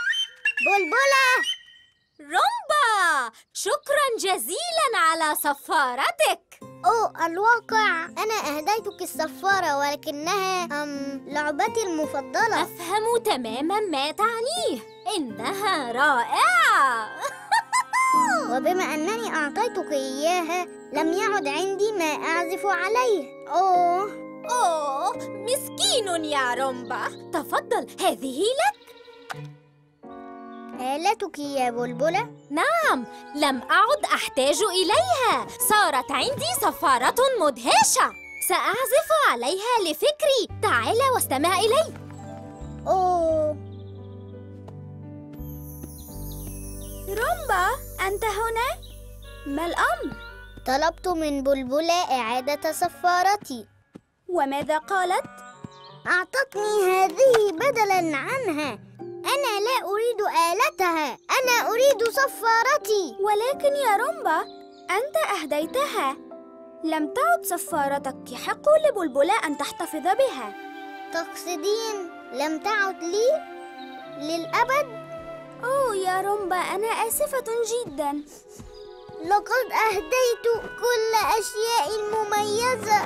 [SPEAKER 5] رومبا، شكراً جزيلاً على صفارتك.
[SPEAKER 2] الواقع أنا أهديتك الصفارة، ولكنها لعبتي المفضلة.
[SPEAKER 5] أفهم تماماً ما تعنيه، إنها رائعة.
[SPEAKER 2] وبما أنني أعطيتك إياها، لم يعد عندي ما أعزف عليه.
[SPEAKER 5] أوه، مسكين يا رومبا. تفضل، هذه لك.
[SPEAKER 2] آلتك يا بلبلة؟
[SPEAKER 5] نعم، لم أعد أحتاج إليها. صارت عندي صفارة مدهشة، سأعزف عليها لفكري. تعال واستمع إلي.
[SPEAKER 1] رومبا، أنت هنا؟ ما الأمر؟
[SPEAKER 2] طلبت من بلبلة إعادة صفارتي.
[SPEAKER 1] وماذا قالت؟
[SPEAKER 2] أعطتني هذه بدلاً عنها. أنا لا أريد آلتها، أنا أريد صفارتي.
[SPEAKER 1] ولكن يا رومبا، أنت أهديتها. لم تعد صفارتك، يحق لبلبلة أن تحتفظ بها.
[SPEAKER 2] تقصدين لم تعد لي للأبد؟
[SPEAKER 1] يا رومبا، أنا آسفة جداً.
[SPEAKER 2] لقد أهديت كل أشياء مميزة.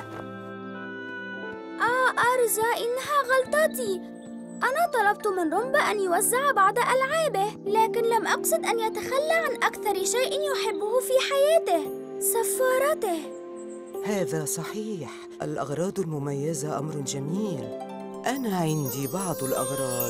[SPEAKER 1] أرزا، إنها غلطتي. أنا طلبت من رومبا أن يوزع بعض ألعابه، لكن لم أقصد أن يتخلى عن أكثر شيء يحبه في حياته، صفارته.
[SPEAKER 3] هذا صحيح، الأغراض المميزة أمر جميل. أنا عندي بعض الأغراض.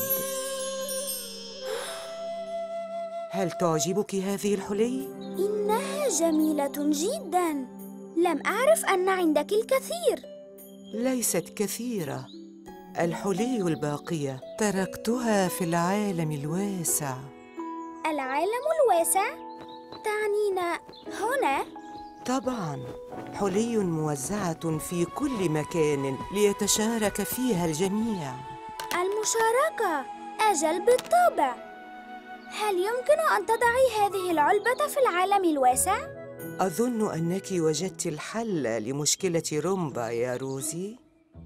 [SPEAKER 3] هل تعجبك هذه الحلي؟
[SPEAKER 1] إنها جميلة جداً. لم أعرف أن عندك الكثير.
[SPEAKER 3] ليست كثيرة. الحلي الباقية تركتها في العالم الواسع.
[SPEAKER 1] العالم الواسع؟ تعنينا هنا؟
[SPEAKER 3] طبعاً، حلي موزعة في كل مكان ليتشارك فيها الجميع.
[SPEAKER 1] المشاركة؟ أجل، بالطبع. هل يمكن أن تضعي هذه العلبة في العالم الواسع؟
[SPEAKER 3] أظن أنك وجدت الحل لمشكلة رومبا يا روزي.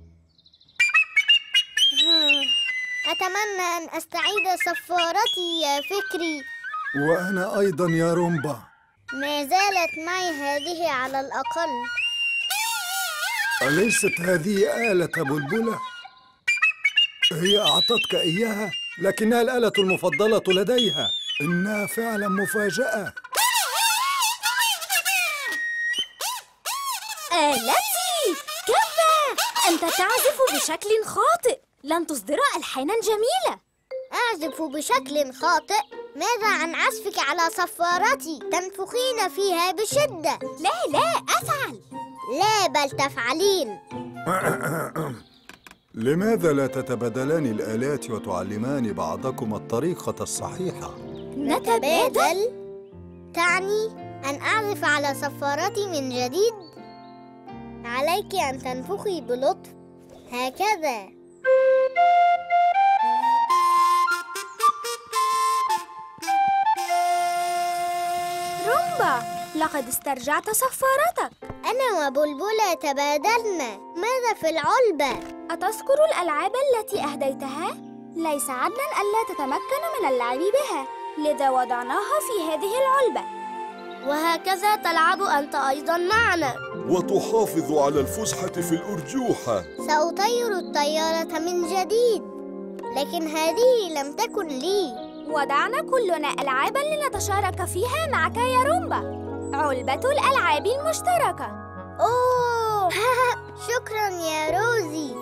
[SPEAKER 2] أتمنى أن أستعيد صفارتي يا فكري.
[SPEAKER 6] وأنا أيضاً يا رومبا.
[SPEAKER 2] ما زالت معي هذه على الأقل.
[SPEAKER 6] أليست هذه آلة بلبلة؟ هي أعطتك إياها، لكنها الآلة المفضلة لديها. إنها فعلاً مفاجأة.
[SPEAKER 5] آلتي! كفى! أنت تعزف بشكل خاطئ. لن تصدر ألحاناً جميلة.
[SPEAKER 2] أعزف بشكل خاطئ؟ ماذا عن عزفك على صفارتي؟ تنفخين فيها بشدة.
[SPEAKER 5] لا، أفعل.
[SPEAKER 2] لا، بل تفعلين.
[SPEAKER 6] لماذا لا تتبادلان الآلات وتعلمان بعضكم الطريقة الصحيحة؟
[SPEAKER 2] نتبادل؟ تعني أن أعزف على صفارتي من جديد؟ عليك أن تنفخي بلطف هكذا.
[SPEAKER 1] رومبا، لقد استرجعت صفارتك.
[SPEAKER 2] أنا وبلبلة تبادلنا. ماذا في العلبة؟
[SPEAKER 1] أتذكر الألعاب التي أهديتها؟ ليس عدلاً ألا تتمكن من اللعب بها، لذا وضعناها في هذه العلبة.
[SPEAKER 2] وهكذا تلعب أنت أيضاً معنا.
[SPEAKER 4] وتحافظ على الفسحة في الأرجوحة.
[SPEAKER 2] سأطير الطيارة من جديد، لكن هذه لم تكن لي.
[SPEAKER 1] وضعنا كلنا ألعاباً لنتشارك فيها معك يا رومبا. علبة الألعاب المشتركة.
[SPEAKER 2] شكراً يا روزي.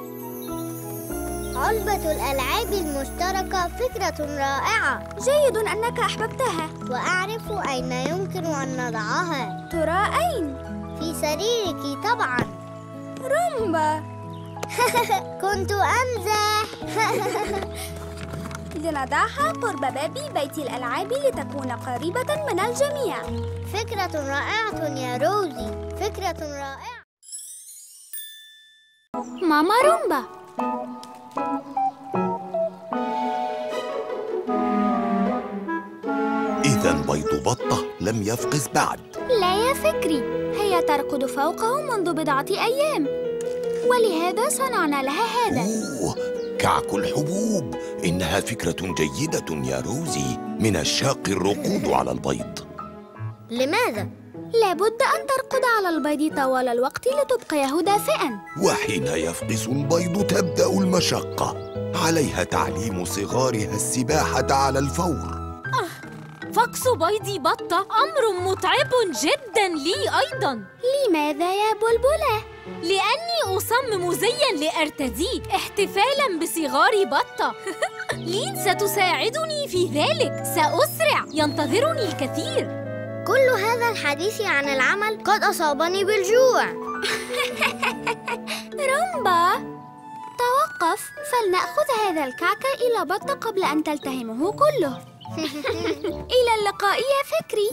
[SPEAKER 2] علبة الألعاب المشتركة فكرة رائعة.
[SPEAKER 1] جيد أنك أحببتها.
[SPEAKER 2] وأعرف أين يمكن أن نضعها.
[SPEAKER 1] ترى أين؟
[SPEAKER 2] في سريرك طبعاً.
[SPEAKER 1] رومبا.
[SPEAKER 2] كنت أمزح.
[SPEAKER 1] لنضعها قرب باب بيت الألعاب لتكون قريبة من الجميع.
[SPEAKER 2] فكرة رائعة يا روزي، فكرة رائعة.
[SPEAKER 1] ماما رومبا.
[SPEAKER 7] إذا بيض بطة لم يفقس بعد.
[SPEAKER 1] لا يا فكري، هي ترقد فوقه منذ بضعة أيام، ولهذا صنعنا لها هذا.
[SPEAKER 7] أوه، كعك الحبوب. إنها فكرة جيدة يا روزي. من الشاق الرقود على البيض.
[SPEAKER 2] لماذا؟
[SPEAKER 1] لابد أن ترقد على البيض طوال الوقت لتبقيه دافئاً.
[SPEAKER 7] وحين يفقس البيض تبدأ المشقة. عليها تعليم صغارها السباحة على الفور.
[SPEAKER 5] فقس بيض بطة أمر متعب جداً لي أيضاً.
[SPEAKER 1] لماذا يا بلبلة؟
[SPEAKER 5] لأني أصمم زياً لأرتديه احتفالاً بصغار بطة. لين ستساعدني في ذلك. سأسرع، ينتظرني الكثير.
[SPEAKER 2] كل هذا الحديث عن العمل قد أصابني بالجوع.
[SPEAKER 1] رومبا، توقف، فلنأخذ هذا الكعك إلى بطة قبل أن تلتهمه كله. إلى اللقاء يا فكري.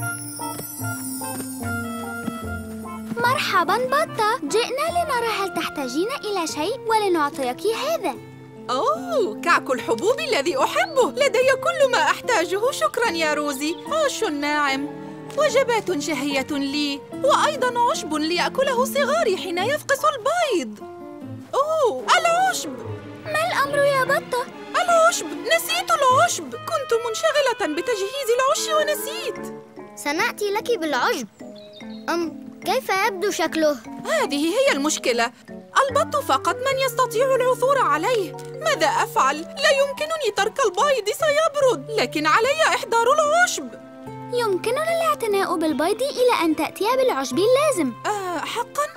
[SPEAKER 1] مرحباً بطة، جئنا لنرى هل تحتاجين إلى شيء ولنعطيك هذا.
[SPEAKER 9] أوه، كعك الحبوب الذي أحبه. لدي كل ما أحتاجه، شكراً يا روزي. عش ناعم، وجبات شهية لي، وأيضاً عشب ليأكله صغاري حين يفقس البيض. أوه، العشب!
[SPEAKER 1] ما الأمر يا بطة؟
[SPEAKER 9] العشب! نسيت العشب! كنت منشغلة بتجهيز العش ونسيت.
[SPEAKER 2] سنأتي لك بالعشب. كيف يبدو شكله؟
[SPEAKER 9] هذه هي المشكلة. البط فقط من يستطيع العثور عليه. ماذا أفعل؟ لا يمكنني ترك البيض، سيبرد، لكن علي إحضار العشب.
[SPEAKER 1] يمكننا الاعتناء بالبيض إلى أن تأتي بالعشب اللازم.
[SPEAKER 9] حقاً؟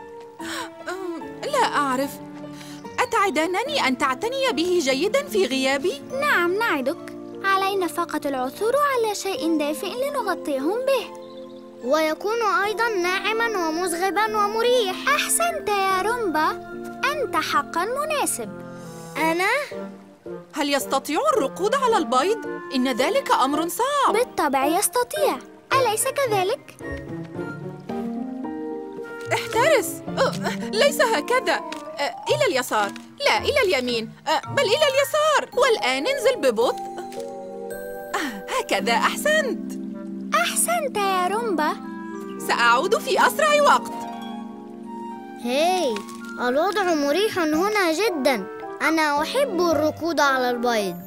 [SPEAKER 9] لا أعرف. أتعدانني أن تعتني به جيداً في غيابي؟
[SPEAKER 1] نعم، نعدك. علينا فقط العثور على شيء دافئ لنغطيهم به،
[SPEAKER 2] ويكون أيضاً ناعماً ومزغباً ومريح.
[SPEAKER 1] أحسنت يا رومبا، أنت حقاً مناسب.
[SPEAKER 2] أنا؟
[SPEAKER 9] هل يستطيع الركود على البيض؟ إن ذلك أمر صعب.
[SPEAKER 1] بالطبع يستطيع، أليس كذلك؟
[SPEAKER 9] احترس! ليس هكذا. إلى اليسار، لا إلى اليمين، بل إلى اليسار. والآن انزل ببطء. هكذا أحسنت.
[SPEAKER 1] أحسنت يا رومبا.
[SPEAKER 9] سأعود في أسرع وقت.
[SPEAKER 2] هاي، الوضع مريح هنا جداً. أنا أحب الركود على البيض.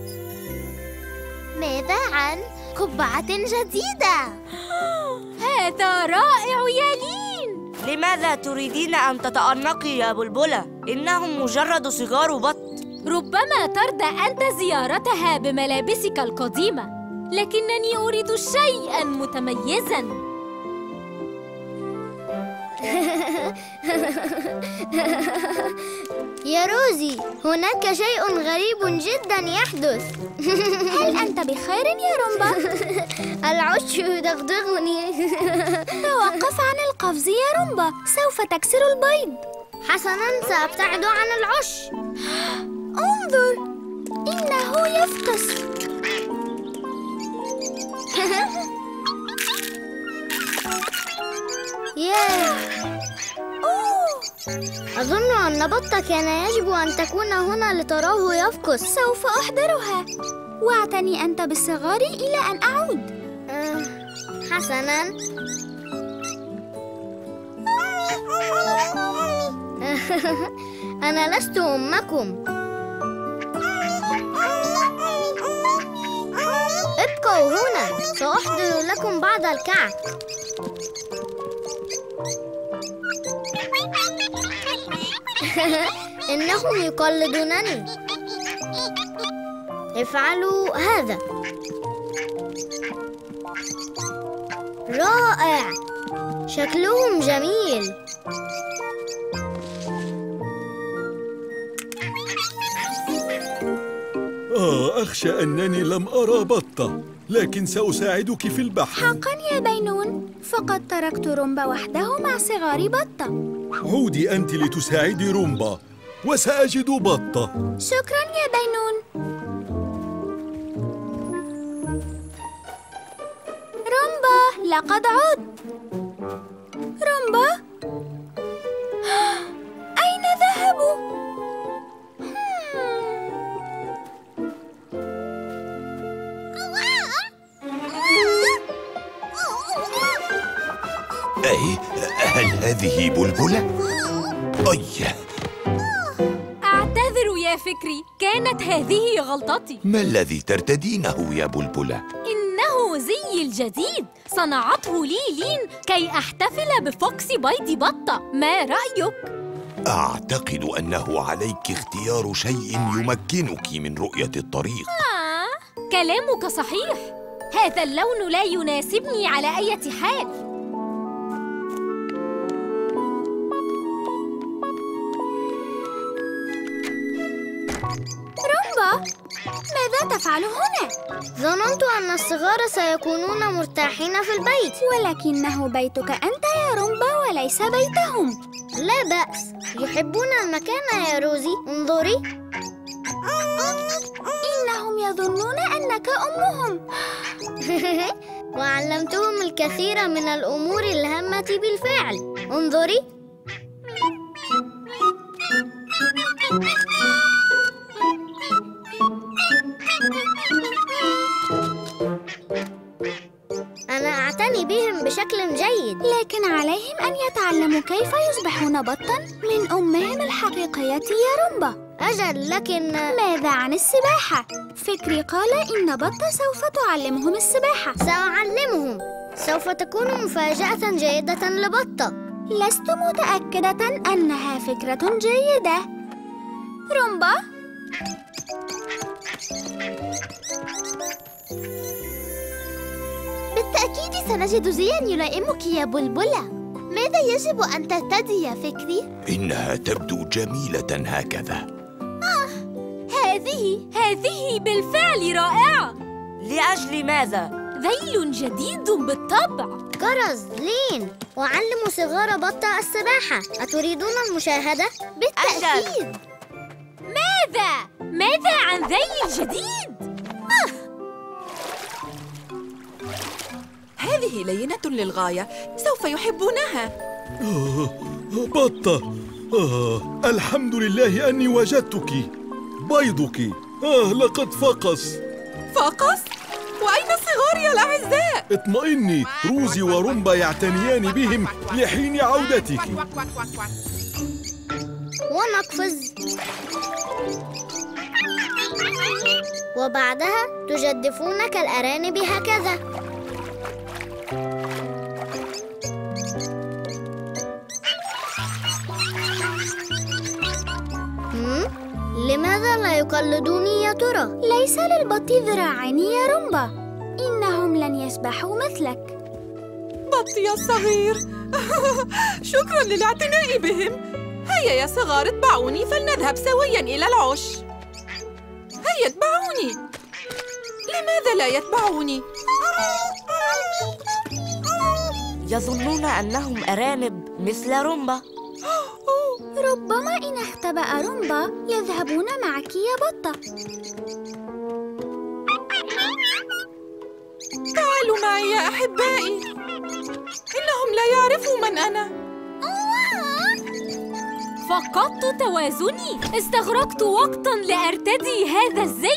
[SPEAKER 10] ماذا عن قبعة جديدة؟
[SPEAKER 5] هذا رائع يا لين.
[SPEAKER 11] لماذا تريدين أن تتأنقي يا بلبلة؟ إنهم مجرد صغار بط.
[SPEAKER 5] ربما ترضى أنت زيارتها بملابسك القديمة، لكنني أريد شيئاً متميزاً.
[SPEAKER 2] يا روزي، هناك شيء غريب جداً يحدث.
[SPEAKER 1] هل أنت بخير يا رومبا؟
[SPEAKER 2] العش يدغدغني.
[SPEAKER 1] توقف عن القفز يا رومبا، سوف تكسر البيض.
[SPEAKER 2] حسناً، سأبتعد عن العش.
[SPEAKER 1] انظر، إنه يفقس.
[SPEAKER 2] ياه، أظن أن بطة كان يجب أن تكون هنا لتراه يفقس.
[SPEAKER 1] سوف أحضرها، واعتني أنت بالصغار إلى أن أعود.
[SPEAKER 2] حسناً. أنا لست أمكم. ابقوا هنا، سأحضر لكم بعض الكعك. إنهم يقلدونني. افعلوا هذا. رائع، شكلهم جميل.
[SPEAKER 4] أخشى أنني لم أرى بطة، لكن سأساعدك في البحث.
[SPEAKER 1] حقاً يا بينون، فقد تركت رومبا وحده مع صغار بطة.
[SPEAKER 4] عودي أنت لتساعدي رومبا، وسأجد بطة.
[SPEAKER 1] شكراً يا بينون. رومبا، لقد عدت. رومبا؟ أين ذهبوا؟
[SPEAKER 7] هل هذه بلبلة؟ أي،
[SPEAKER 5] أعتذر يا فكري، كانت هذه غلطتي.
[SPEAKER 7] ما الذي ترتدينه يا بلبلة؟
[SPEAKER 5] إنه زي الجديد، صنعته لي لين كي أحتفل بفقس بيض بطة. ما رأيك؟
[SPEAKER 7] أعتقد أنه عليك اختيار شيء يمكنك من رؤية الطريق.
[SPEAKER 5] كلامك صحيح، هذا اللون لا يناسبني على أي حال.
[SPEAKER 1] رومبا، ماذا تفعل هنا؟
[SPEAKER 2] ظننت أن الصغار سيكونون مرتاحين في البيت.
[SPEAKER 1] ولكنه بيتك أنت يا رومبا وليس بيتهم.
[SPEAKER 2] لا بأس، يحبون المكان يا روزي. انظري،
[SPEAKER 1] إنهم يظنون أنك أمهم.
[SPEAKER 2] وعلمتهم الكثير من الأمور الهامة بالفعل. انظري، أنا أعتني بهم بشكل جيد.
[SPEAKER 1] لكن عليهم أن يتعلموا كيف يصبحون بطاً من أمهم الحقيقية يا رومبا.
[SPEAKER 2] أجل، لكن
[SPEAKER 1] ماذا عن السباحة؟ فكري قال إن بطة سوف تعلمهم السباحة.
[SPEAKER 2] سأعلمهم، سوف تكون مفاجأة جيدة لبطة.
[SPEAKER 1] لست متأكدة أنها فكرة جيدة. رومبا؟
[SPEAKER 10] بالتأكيد سنجد زياً يلائمك يا بلبلة. ماذا يجب أن ترتدي يا فكري؟
[SPEAKER 7] إنها تبدو جميلة هكذا.
[SPEAKER 5] هذه بالفعل رائعة.
[SPEAKER 11] لأجل ماذا؟
[SPEAKER 5] ذيل جديد بالطبع.
[SPEAKER 2] كرز، لين، أعلم صغار بطة السباحة. أتريدون المشاهدة؟
[SPEAKER 10] بالتأكيد.
[SPEAKER 5] ماذا عن ذيل جديد؟
[SPEAKER 9] هذه لينة للغاية، سوف يحبونها.
[SPEAKER 4] بطة، الحمد لله أني وجدتك. بيضك لقد فقس.
[SPEAKER 9] فقس؟ وأين صغاري الأعزاء؟
[SPEAKER 4] اطمئني، روزي ورومبا يعتنيان بهم لحين عودتك.
[SPEAKER 2] ونقفز، وبعدها تجدفون كالأرانب هكذا. لماذا لا يقلدوني يا ترى؟
[SPEAKER 1] ليس للبط ذراعين يا رومبا، إنهم لن يسبحوا مثلك.
[SPEAKER 9] بطي الصغير، شكراً للاعتناء بهم. هيا يا صغار، اتبعوني فلنذهب سوياً إلى العش. هيا اتبعوني. لماذا لا يتبعوني؟
[SPEAKER 11] يظنون أنهم أرانب مثل رومبا.
[SPEAKER 1] ربما إن اختبأ رومبا يذهبون معك يا بطة.
[SPEAKER 9] تعالوا معي يا أحبائي، إنهم لا يعرفوا من أنا.
[SPEAKER 5] فقدت توازني، استغرقت وقتاً لأرتدي هذا الزي.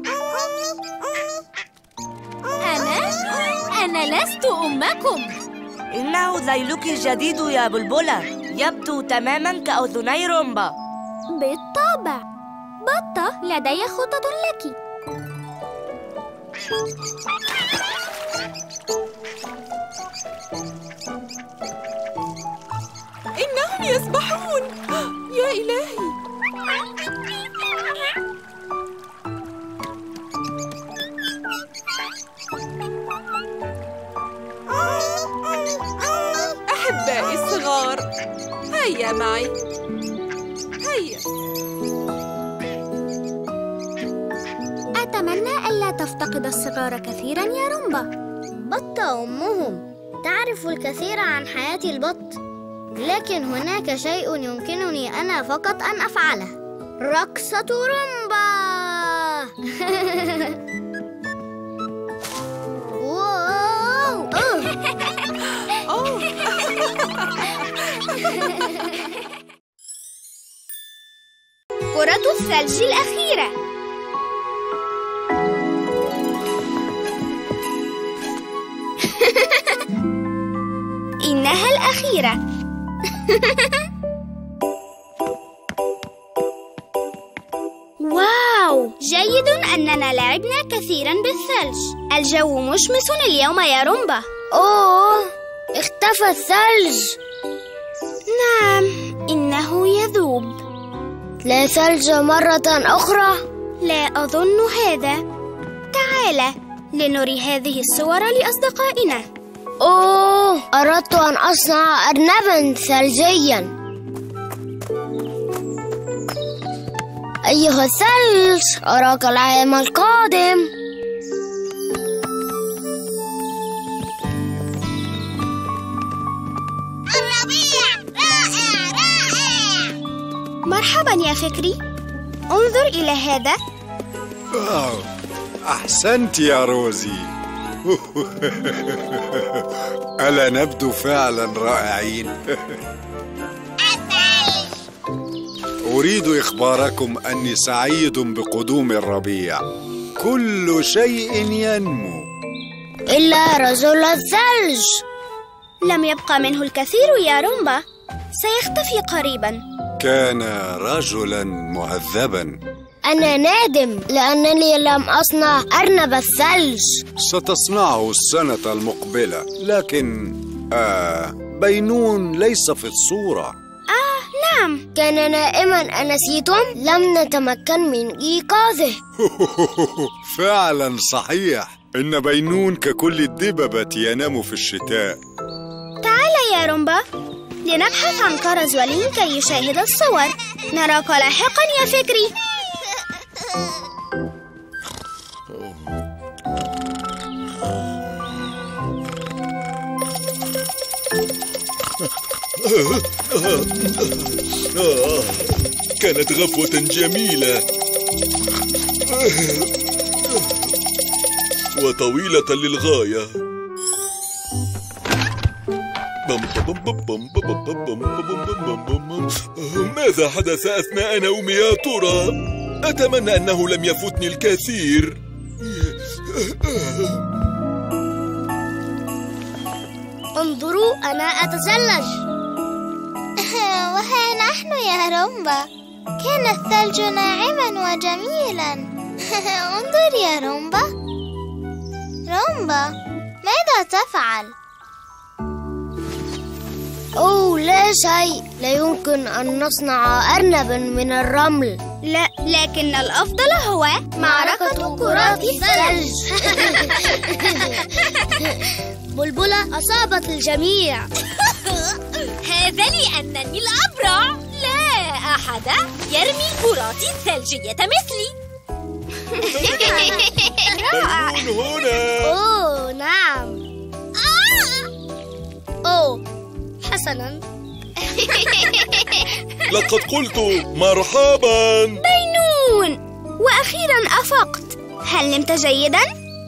[SPEAKER 5] أنا لست أمكم.
[SPEAKER 11] إنه ذيلك الجديد يا بلبلة، يبدو تماماً كأذني رومبا.
[SPEAKER 1] بالطبع. بطة، لدي خطة لك.
[SPEAKER 9] إنهم يسبحون، يا إلهي. أحبائي الصغار، هيا معي، هيا.
[SPEAKER 1] أتمنى ألا تفتقد الصغار كثيراً يا رومبا.
[SPEAKER 2] بطة أمهم تعرف الكثير عن حياة البط، لكن هناك شيء يمكنني أنا فقط أن أفعله: رقصة رومبا. واو!
[SPEAKER 1] كرة الثلج الأخيرة. إن إنها الأخيرة. واو! جيد أننا لعبنا كثيراً بالثلج. الجو مشمس اليوم يا رومبا.
[SPEAKER 2] أوه، اختفى الثلج.
[SPEAKER 1] نعم، إنه يذوب.
[SPEAKER 2] لا ثلج مرة أخرى؟
[SPEAKER 1] لا أظن هذا. تعال لنري هذه الصور لأصدقائنا.
[SPEAKER 2] أوه، أردت أن أصنع أرنباً ثلجياً. أيها الثلج، أراك العام القادم.
[SPEAKER 1] الربيع رائع رائع. مرحبا يا فكري، انظر إلى هذا.
[SPEAKER 6] أحسنت يا روزي. ألا نبدو فعلا رائعين؟ أريد إخباركم أني سعيد بقدوم الربيع. كل شيء ينمو
[SPEAKER 2] إلا رجل الثلج.
[SPEAKER 1] لم يبقى منه الكثير يا رومبا، سيختفي قريبا.
[SPEAKER 6] كان رجلا مهذبا.
[SPEAKER 2] أنا نادم لأنني لم أصنع أرنب الثلج.
[SPEAKER 6] ستصنعه السنة المقبلة، لكن بينون ليس في الصورة.
[SPEAKER 1] نعم،
[SPEAKER 2] كان نائما أنسيتم؟ لم نتمكن من إيقاظه.
[SPEAKER 6] فعلا صحيح، إن بينون ككل الدببة ينام في الشتاء.
[SPEAKER 1] تعال يا رومبا لنبحث عن كرز ولين كي يشاهد الصور. نراك لاحقا يا فكري.
[SPEAKER 4] كانت غفوة جميلة وطويلة للغاية. ماذا حدث أثناء نومي يا ترى؟ أتمنى أنه لم يفوتني الكثير.
[SPEAKER 2] انظروا، أنا أتزلج.
[SPEAKER 10] وها نحن يا رومبا. كان الثلج ناعما وجميلا. انظر يا رومبا. رومبا، ماذا تفعل؟
[SPEAKER 2] أوه، لا شيء. لا يمكن أن نصنع أرنبا من الرمل.
[SPEAKER 1] لا، لكن الأفضل هو
[SPEAKER 2] معركة كرات الثلج. بلبلة أصابت الجميع.
[SPEAKER 5] هذا لأنني الأبرع. لا أحد يرمي الكرات الثلجية مثلي.
[SPEAKER 1] رائع.
[SPEAKER 4] هنا.
[SPEAKER 2] أوه نعم. أوه حسناً.
[SPEAKER 4] لقد قلت مرحبا.
[SPEAKER 1] بينون، وأخيرا أفقت. هل نمت جيدا؟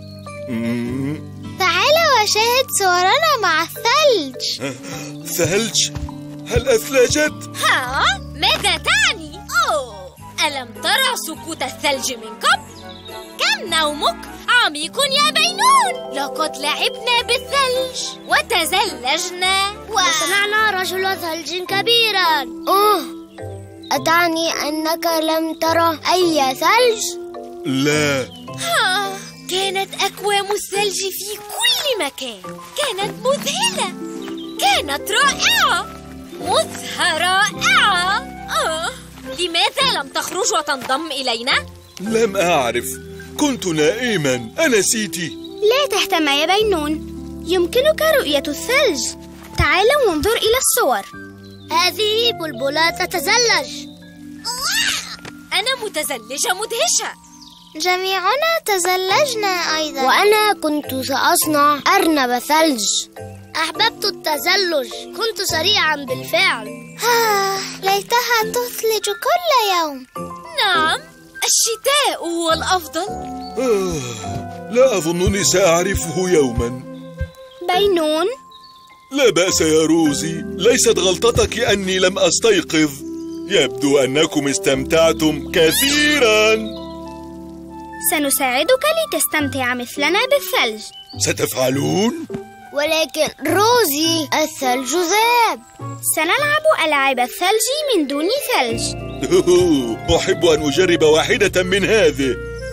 [SPEAKER 10] تعال وشاهد صورنا مع الثلج.
[SPEAKER 4] ثلج؟ هل أثلجت؟
[SPEAKER 5] ها؟ ماذا تعني؟ أوه، ألم ترى سكوت الثلج من قبل؟ كم نومك عميق يا بينون. لقد لعبنا بالثلج وتزلجنا
[SPEAKER 2] وصنعنا رجل ثلج كبيرا. أوه، أتعني أنك لم ترى أي ثلج؟
[SPEAKER 4] لا.
[SPEAKER 5] كانت أكوام الثلج في كل مكان. كانت مذهلة، كانت رائعة، مذهلة رائعة. لماذا لم تخرج وتنضم إلينا؟
[SPEAKER 4] لم أعرف، كنت نائما. أنسيتي؟
[SPEAKER 1] لا تهتم يا بينون، يمكنك رؤية الثلج. تعال وانظر إلى الصور.
[SPEAKER 2] هذه بلبلة تتزلج.
[SPEAKER 5] أنا متزلجة مدهشة.
[SPEAKER 10] جميعنا تزلجنا أيضا.
[SPEAKER 2] وأنا كنت سأصنع أرنب ثلج. أحببت التزلج، كنت سريعا بالفعل.
[SPEAKER 10] ليتها تثلج كل يوم.
[SPEAKER 5] نعم، الشتاء هو الأفضل.
[SPEAKER 4] لا أظنني سأعرفه يوما.
[SPEAKER 1] بينون،
[SPEAKER 4] لا بأس يا روزي، ليست غلطتك أني لم أستيقظ. يبدو أنكم استمتعتم كثيرا.
[SPEAKER 1] سنساعدك لتستمتع مثلنا بالثلج.
[SPEAKER 4] ستفعلون؟
[SPEAKER 2] ولكن روزي الثلج ذاب.
[SPEAKER 1] سنلعب ألعاب الثلج من دون ثلج.
[SPEAKER 4] أحب أن أجرب واحدة من هذه.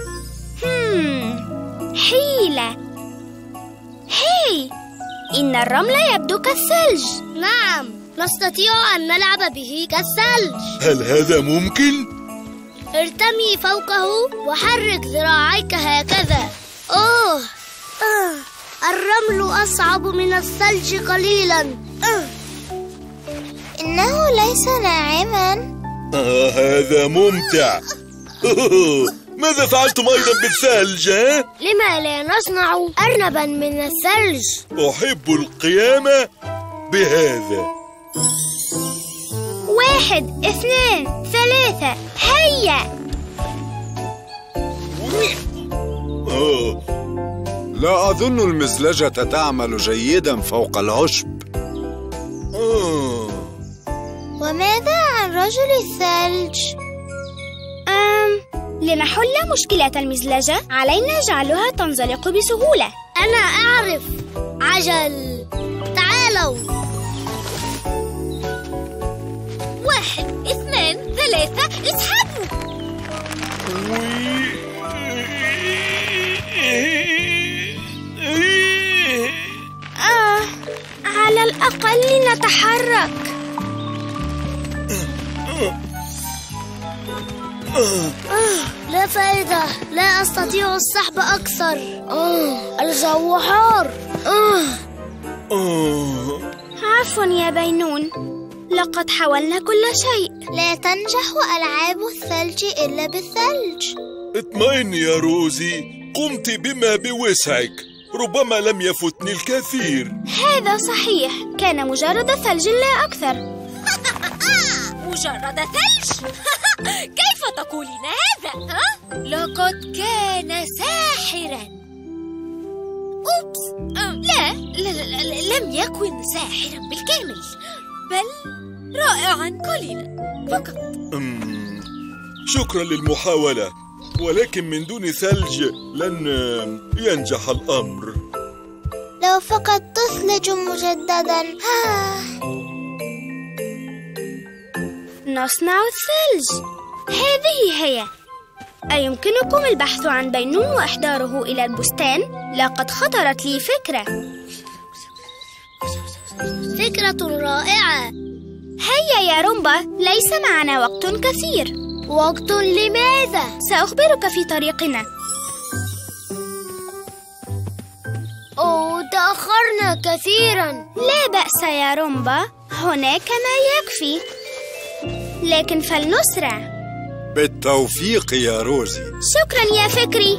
[SPEAKER 1] حيلة. هاي، إن الرمل يبدو كالثلج.
[SPEAKER 2] نعم، نستطيع أن نلعب به كالثلج.
[SPEAKER 4] هل هذا ممكن؟
[SPEAKER 2] ارتمي فوقه وحرك ذراعيك هكذا. الرمل أصعب من الثلج قليلا.
[SPEAKER 10] إنه ليس ناعما.
[SPEAKER 4] هذا ممتع. ماذا فعلتم أيضا بالثلج؟
[SPEAKER 2] لما لا نصنع أرنبا من الثلج؟
[SPEAKER 4] أحب القيام بهذا.
[SPEAKER 1] 1 2 3 هيا.
[SPEAKER 6] لا أظن المزلجة تعمل جيدا فوق العشب.
[SPEAKER 10] وماذا عن رجل الثلج؟
[SPEAKER 1] لنحل مشكلة المزلجة علينا جعلها تنزلق بسهولة.
[SPEAKER 2] أنا أعرف. عجل، تعالوا.
[SPEAKER 5] 1 2 3 اسحبوا.
[SPEAKER 1] على الأقل نتحرك.
[SPEAKER 2] لا فائدة، لا أستطيع السحب أكثر. الجو حار.
[SPEAKER 1] عفوا يا بينون، لقد حاولنا كل شيء.
[SPEAKER 10] لا تنجح ألعاب الثلج إلا بالثلج.
[SPEAKER 4] اطمئني يا روزي، قمت بما بوسعك. ربما لم يفتني الكثير.
[SPEAKER 1] هذا صحيح، كان مجرد ثلج لا أكثر.
[SPEAKER 5] مجرد ثلج؟ كيف تقولين هذا؟ لقد كان ساحرا. أوبس، لا لم يكن ساحرا بالكامل، بل رائعا قليلا فقط.
[SPEAKER 4] شكرا للمحاولة، ولكن من دون ثلج لن ينجح الأمر.
[SPEAKER 10] لو فقط تثلج مجددا.
[SPEAKER 1] نصنع الثلج. هذه هي. أيمكنكم البحث عن بينون وإحضاره إلى البستان؟ لقد خطرت لي فكرة.
[SPEAKER 2] فكرة رائعة.
[SPEAKER 1] هيا يا رومبا، ليس معنا وقت كثير.
[SPEAKER 2] وقت لماذا؟
[SPEAKER 1] سأخبرك في طريقنا.
[SPEAKER 2] تأخرنا كثيرا.
[SPEAKER 1] لا بأس يا رومبا، هناك ما يكفي. لكن فلنسرع.
[SPEAKER 6] بالتوفيق يا روزي.
[SPEAKER 1] شكرا يا فكري.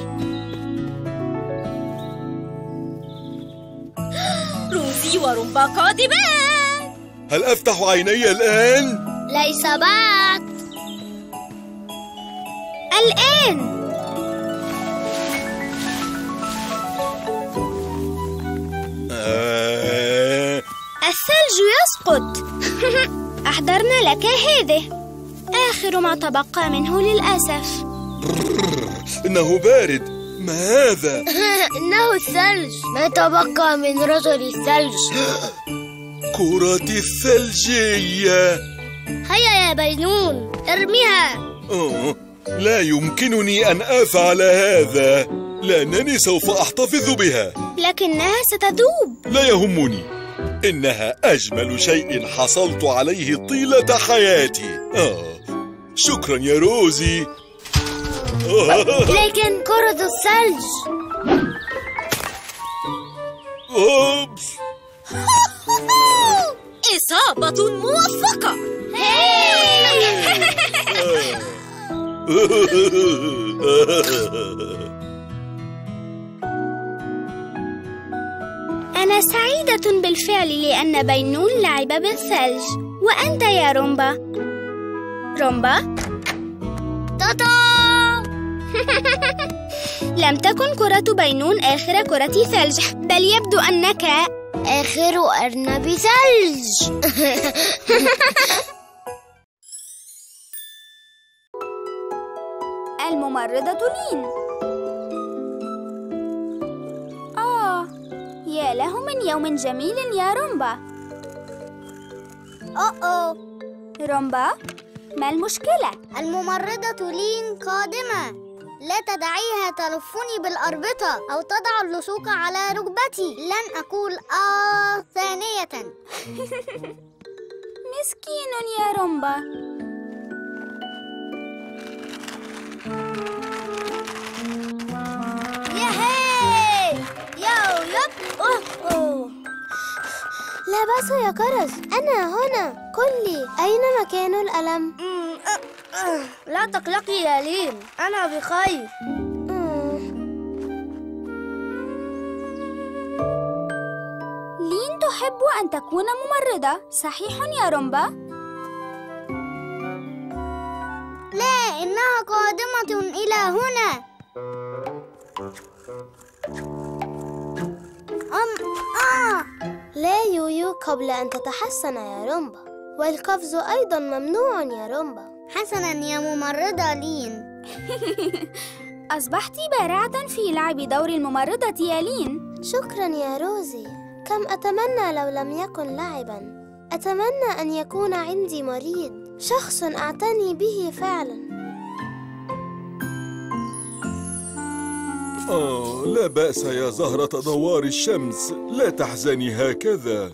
[SPEAKER 5] روزي ورومبا قادمان.
[SPEAKER 4] هل أفتح عيني الآن؟
[SPEAKER 2] ليس بعد.
[SPEAKER 1] الآن. الثلج يسقط. أحضرنا لك هذه، آخر ما تبقى منه للأسف.
[SPEAKER 4] إنه بارد. ما هذا؟
[SPEAKER 2] إنه الثلج، ما تبقى من رجل الثلج.
[SPEAKER 4] كرة الثلجية.
[SPEAKER 2] هيا يا بينون، ارميها.
[SPEAKER 4] لا يمكنني أن أفعل هذا، لأنني سوف أحتفظ بها.
[SPEAKER 1] لكنها ستذوب.
[SPEAKER 4] لا يهمني، إنها أجمل شيء حصلت عليه طيلة حياتي. شكرا يا روزي.
[SPEAKER 2] لكن كرة الثلج.
[SPEAKER 4] أوبس.
[SPEAKER 5] إصابة موفقة.
[SPEAKER 1] أنا سعيدة بالفعل لأن بينون لعب بالثلج. وأنت يا رومبا؟ رومبا؟
[SPEAKER 2] تاتا!
[SPEAKER 1] لم تكن كرة بينون آخر كرة ثلج، بل يبدو أنك
[SPEAKER 2] آخر أرنب ثلج.
[SPEAKER 1] الممرضة لين. يا له من يوم جميل يا رومبا.
[SPEAKER 2] أوه،
[SPEAKER 1] رومبا، ما المشكلة؟
[SPEAKER 2] الممرضة لين قادمة. لا تدعيها تلفني بالأربطة أو تضع اللصوق على ركبتي. لن أقول ثانية.
[SPEAKER 1] مسكين يا رومبا.
[SPEAKER 2] ياهي! يو يب! أوه.
[SPEAKER 10] لا بأس يا كرز، أنا هنا. قل لي، أين مكان الألم؟
[SPEAKER 2] لا تقلقي يا لين، أنا بخير.
[SPEAKER 1] لين تحب أن تكون ممرضة، صحيح يا رومبا؟
[SPEAKER 2] لا، إنها قادمة إلى هنا.
[SPEAKER 10] لا يويو، قبل أن تتحسن يا رومبا، والقفز أيضا ممنوع يا رومبا.
[SPEAKER 2] حسنا يا ممرضة لين.
[SPEAKER 1] أصبحت بارعة في لعب دور الممرضة يا لين.
[SPEAKER 10] شكرا يا روزي. كم أتمنى لو لم يكن لعبا. أتمنى أن يكون عندي مريض، شخص أعتني به فعلا.
[SPEAKER 4] لا بأس يا زهرة دوار الشمس، لا تحزني هكذا.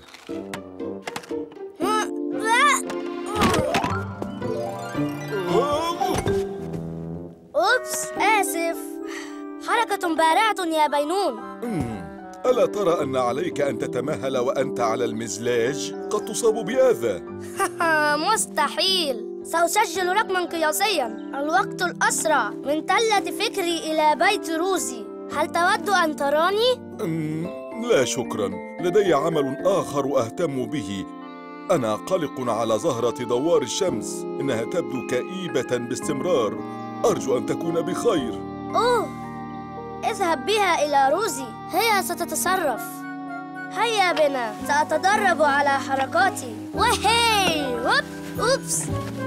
[SPEAKER 2] أوبس، آسف. حركة بارعة يا بينون.
[SPEAKER 4] ألا ترى أن عليك أن تتمهل وأنت على المزلاج؟ قد تصاب بأذى.
[SPEAKER 2] مستحيل. سأسجل رقما قياسيا. الوقت الأسرع من تلة فكري إلى بيت روزي. هل تود أن تراني؟
[SPEAKER 4] لا شكرا، لدي عمل آخر أهتم به. أنا قلق على زهرة دوار الشمس، إنها تبدو كئيبة باستمرار. أرجو أن تكون بخير.
[SPEAKER 2] أوه، اذهب بها إلى روزي، هي ستتصرف. هيا بنا، سأتدرب على حركاتي. وهي هوب. أوبس.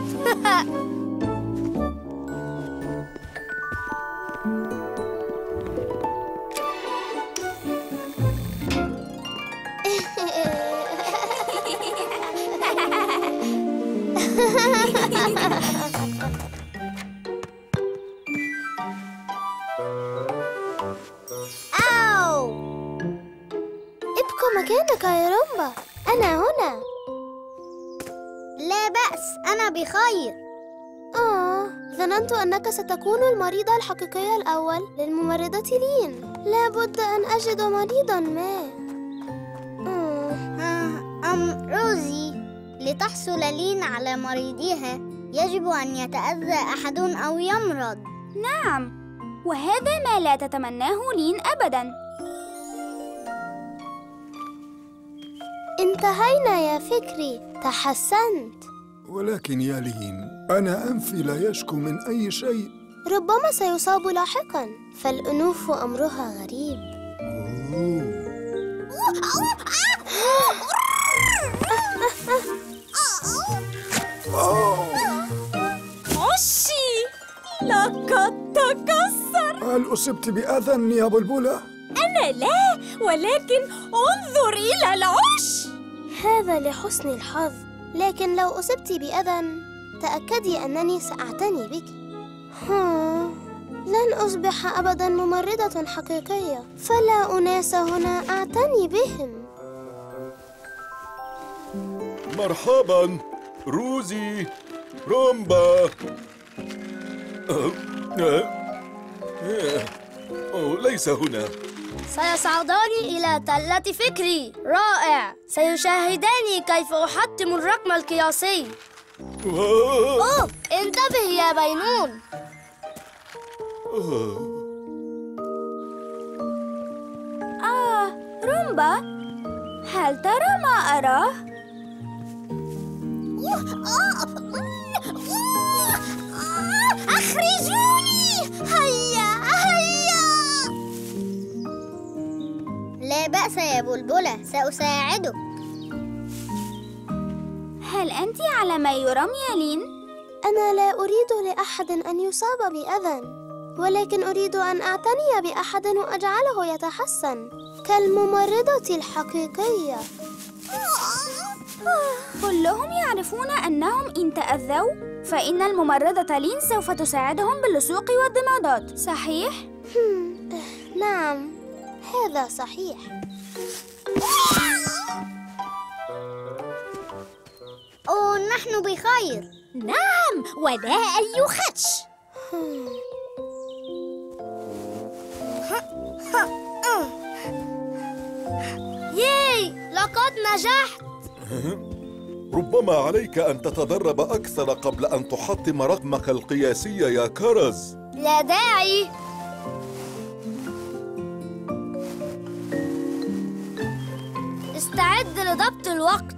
[SPEAKER 10] أو! ابقى مكانك يا رومبا، أنا هنا.
[SPEAKER 2] لا بأس، أنا بخير.
[SPEAKER 10] ظننت أنك ستكون المريضة الحقيقية الأول للممرضة لين. لابد أن أجد مريضاً ما.
[SPEAKER 2] روزي، لتحصل لين على مريضها يجب أن يتأذى أحد أو يمرض.
[SPEAKER 1] نعم، وهذا ما لا تتمناه لين أبداً.
[SPEAKER 10] انتهينا يا فكري، تحسنت.
[SPEAKER 6] ولكن يا لين، أنا أنفي لا يشكو من أي شيء.
[SPEAKER 10] ربما سيصاب لاحقاً، فالأنوف أمرها غريب.
[SPEAKER 5] عشي، لقد تكسر.
[SPEAKER 6] هل أصبت بأذى يا بلبلة؟
[SPEAKER 5] أنا لا، ولكن انظر إلى العش.
[SPEAKER 10] هذا لحسن الحظ، لكن لو أصبت بأذى تأكدي أنني سأعتني بك. لن أصبح أبداً ممرضة حقيقية، فلا أناس هنا أعتني بهم.
[SPEAKER 4] مرحباً، روزي، رومبا. ليس هنا.
[SPEAKER 2] سيصعدان إلى تلة فكري. رائع، سيشاهدان كيف أحطم الرقم القياسي. أوه، انتبه يا بينون.
[SPEAKER 1] رومبا، هل ترى ما أراه؟
[SPEAKER 2] أخرجوني! هيا هيا! لا بأس يا بلبلة، سأساعدك.
[SPEAKER 1] هل أنت على ما يرام يا لين؟
[SPEAKER 10] أنا لا أريد لأحد أن يصاب بأذى. ولكن أريد أن أعتني بأحد وأجعله يتحسن كالممرضة الحقيقية.
[SPEAKER 1] كلهم يعرفون أنهم إن تأذوا فإن الممرضة لين سوف تساعدهم باللصوق والضمادات، صحيح؟
[SPEAKER 10] نعم، هذا صحيح.
[SPEAKER 2] أوه، نحن بخير.
[SPEAKER 5] نعم، ولا أي خدش.
[SPEAKER 2] ياي، لقد نجحت.
[SPEAKER 4] ربما عليك أن تتدرب أكثر قبل أن تحطم رقمك القياسي يا كرز.
[SPEAKER 2] لا داعي. استعد لضبط الوقت.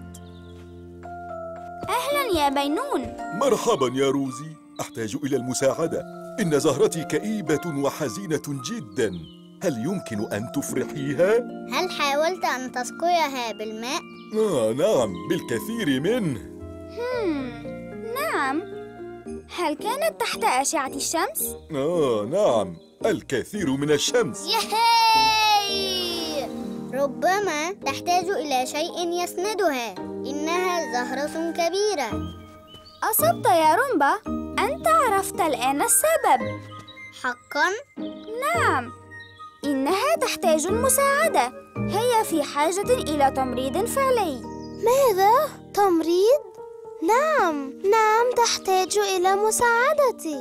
[SPEAKER 1] أهلاً يا بينون.
[SPEAKER 4] مرحباً يا روزي، أحتاج إلى المساعدة. إن زهرتي كئيبة وحزينة جداً. هل يمكن أن تفرحيها؟
[SPEAKER 2] هل حاولت أن تسقيها بالماء؟
[SPEAKER 4] نعم، بالكثير منه.
[SPEAKER 1] نعم. هل كانت تحت أشعة الشمس؟
[SPEAKER 4] نعم، الكثير من الشمس.
[SPEAKER 2] يهي! ربما تحتاج إلى شيء يسندها. إنها زهرة كبيرة.
[SPEAKER 1] أصبت يا رومبا، أنت عرفت الآن السبب.
[SPEAKER 2] حقاً؟
[SPEAKER 1] نعم، إنها تحتاج المساعدة. هي في حاجة إلى تمريض فعلي.
[SPEAKER 10] ماذا؟ تمريض؟ نعم، تحتاج إلى مساعدتي.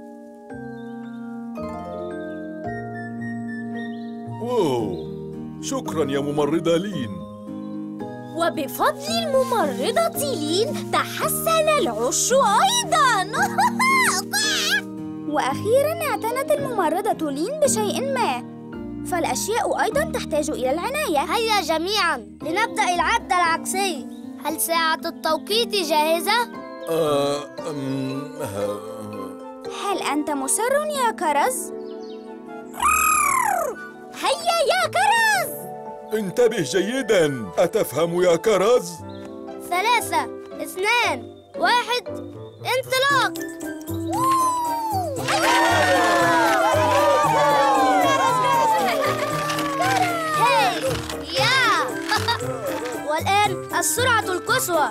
[SPEAKER 4] شكراً يا ممرضة لين.
[SPEAKER 5] وبفضل الممرضة لين تحسن العش أيضاً.
[SPEAKER 1] وأخيراً اعتنت الممرضة لين بشيء ما، فالأشياء أيضاً تحتاج إلى العناية.
[SPEAKER 2] هيا جميعاً لنبدأ العد العكسي. هل ساعة التوقيت جاهزة؟
[SPEAKER 1] هل أنت مصر يا كرز؟
[SPEAKER 5] هيا يا كرز!
[SPEAKER 4] انتبه جيداً، أتفهم يا كرز؟
[SPEAKER 2] 3 2 1 انطلاق! والآن السرعة القصوى.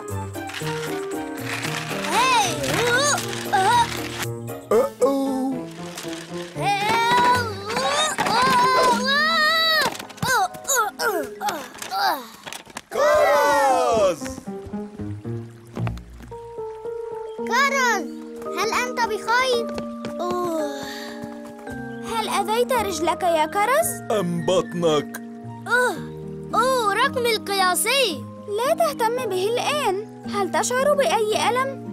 [SPEAKER 2] كرز، هل أنت بخير؟
[SPEAKER 1] هل أذيت رجلك يا كرز؟
[SPEAKER 4] أم بطنك؟
[SPEAKER 2] رقمي القياسي.
[SPEAKER 1] لا تهتم به الآن. هل تشعر بأي ألم؟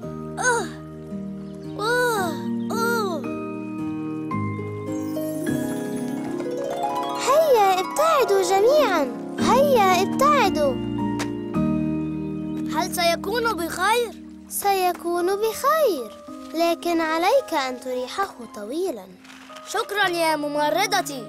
[SPEAKER 10] هيا ابتعدوا جميعاً، هيا ابتعدوا.
[SPEAKER 2] هل سيكون بخير؟
[SPEAKER 10] سيكون بخير، لكن عليك أن تريحه طويلاً.
[SPEAKER 2] شكراً يا ممرضتي.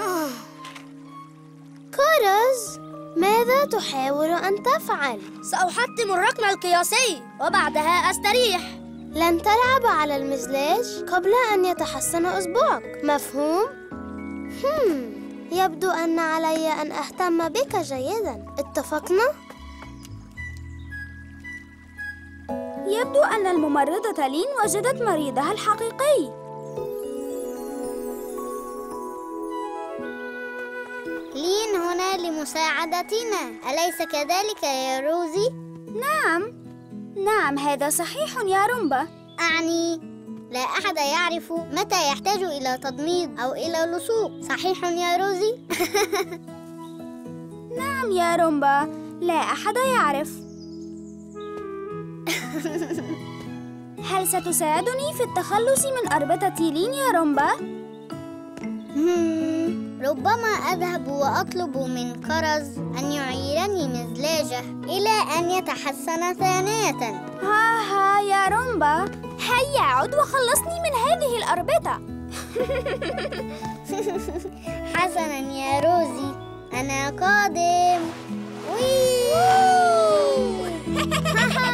[SPEAKER 10] كرز، ماذا تحاول أن تفعل؟
[SPEAKER 2] سأحطم الرقم القياسي وبعدها أستريح.
[SPEAKER 10] لن تلعب على المزلاج قبل أن يتحسن أصبعك، مفهوم؟ يبدو أن علي أن أهتم بك جيداً. اتفقنا؟
[SPEAKER 1] يبدو أن الممرضة لين وجدت مريضها الحقيقي.
[SPEAKER 2] لين هنا لمساعدتنا، أليس كذلك يا روزي؟
[SPEAKER 1] نعم، هذا صحيح يا رومبا.
[SPEAKER 2] أعني لا أحد يعرف متى يحتاج إلى تضميد أو إلى لصوق، صحيح يا روزي؟
[SPEAKER 1] نعم يا رومبا، لا أحد يعرف. هل ستساعدني في التخلص من أربطة لين يا رومبا؟
[SPEAKER 2] ربما أذهب وأطلب من كرز أن يعيرني مزلاجه إلى أن يتحسن ثانية.
[SPEAKER 1] ها يا رومبا، هيا عد وخلصني من هذه الأربطة.
[SPEAKER 2] حسناً يا روزي، أنا قادم.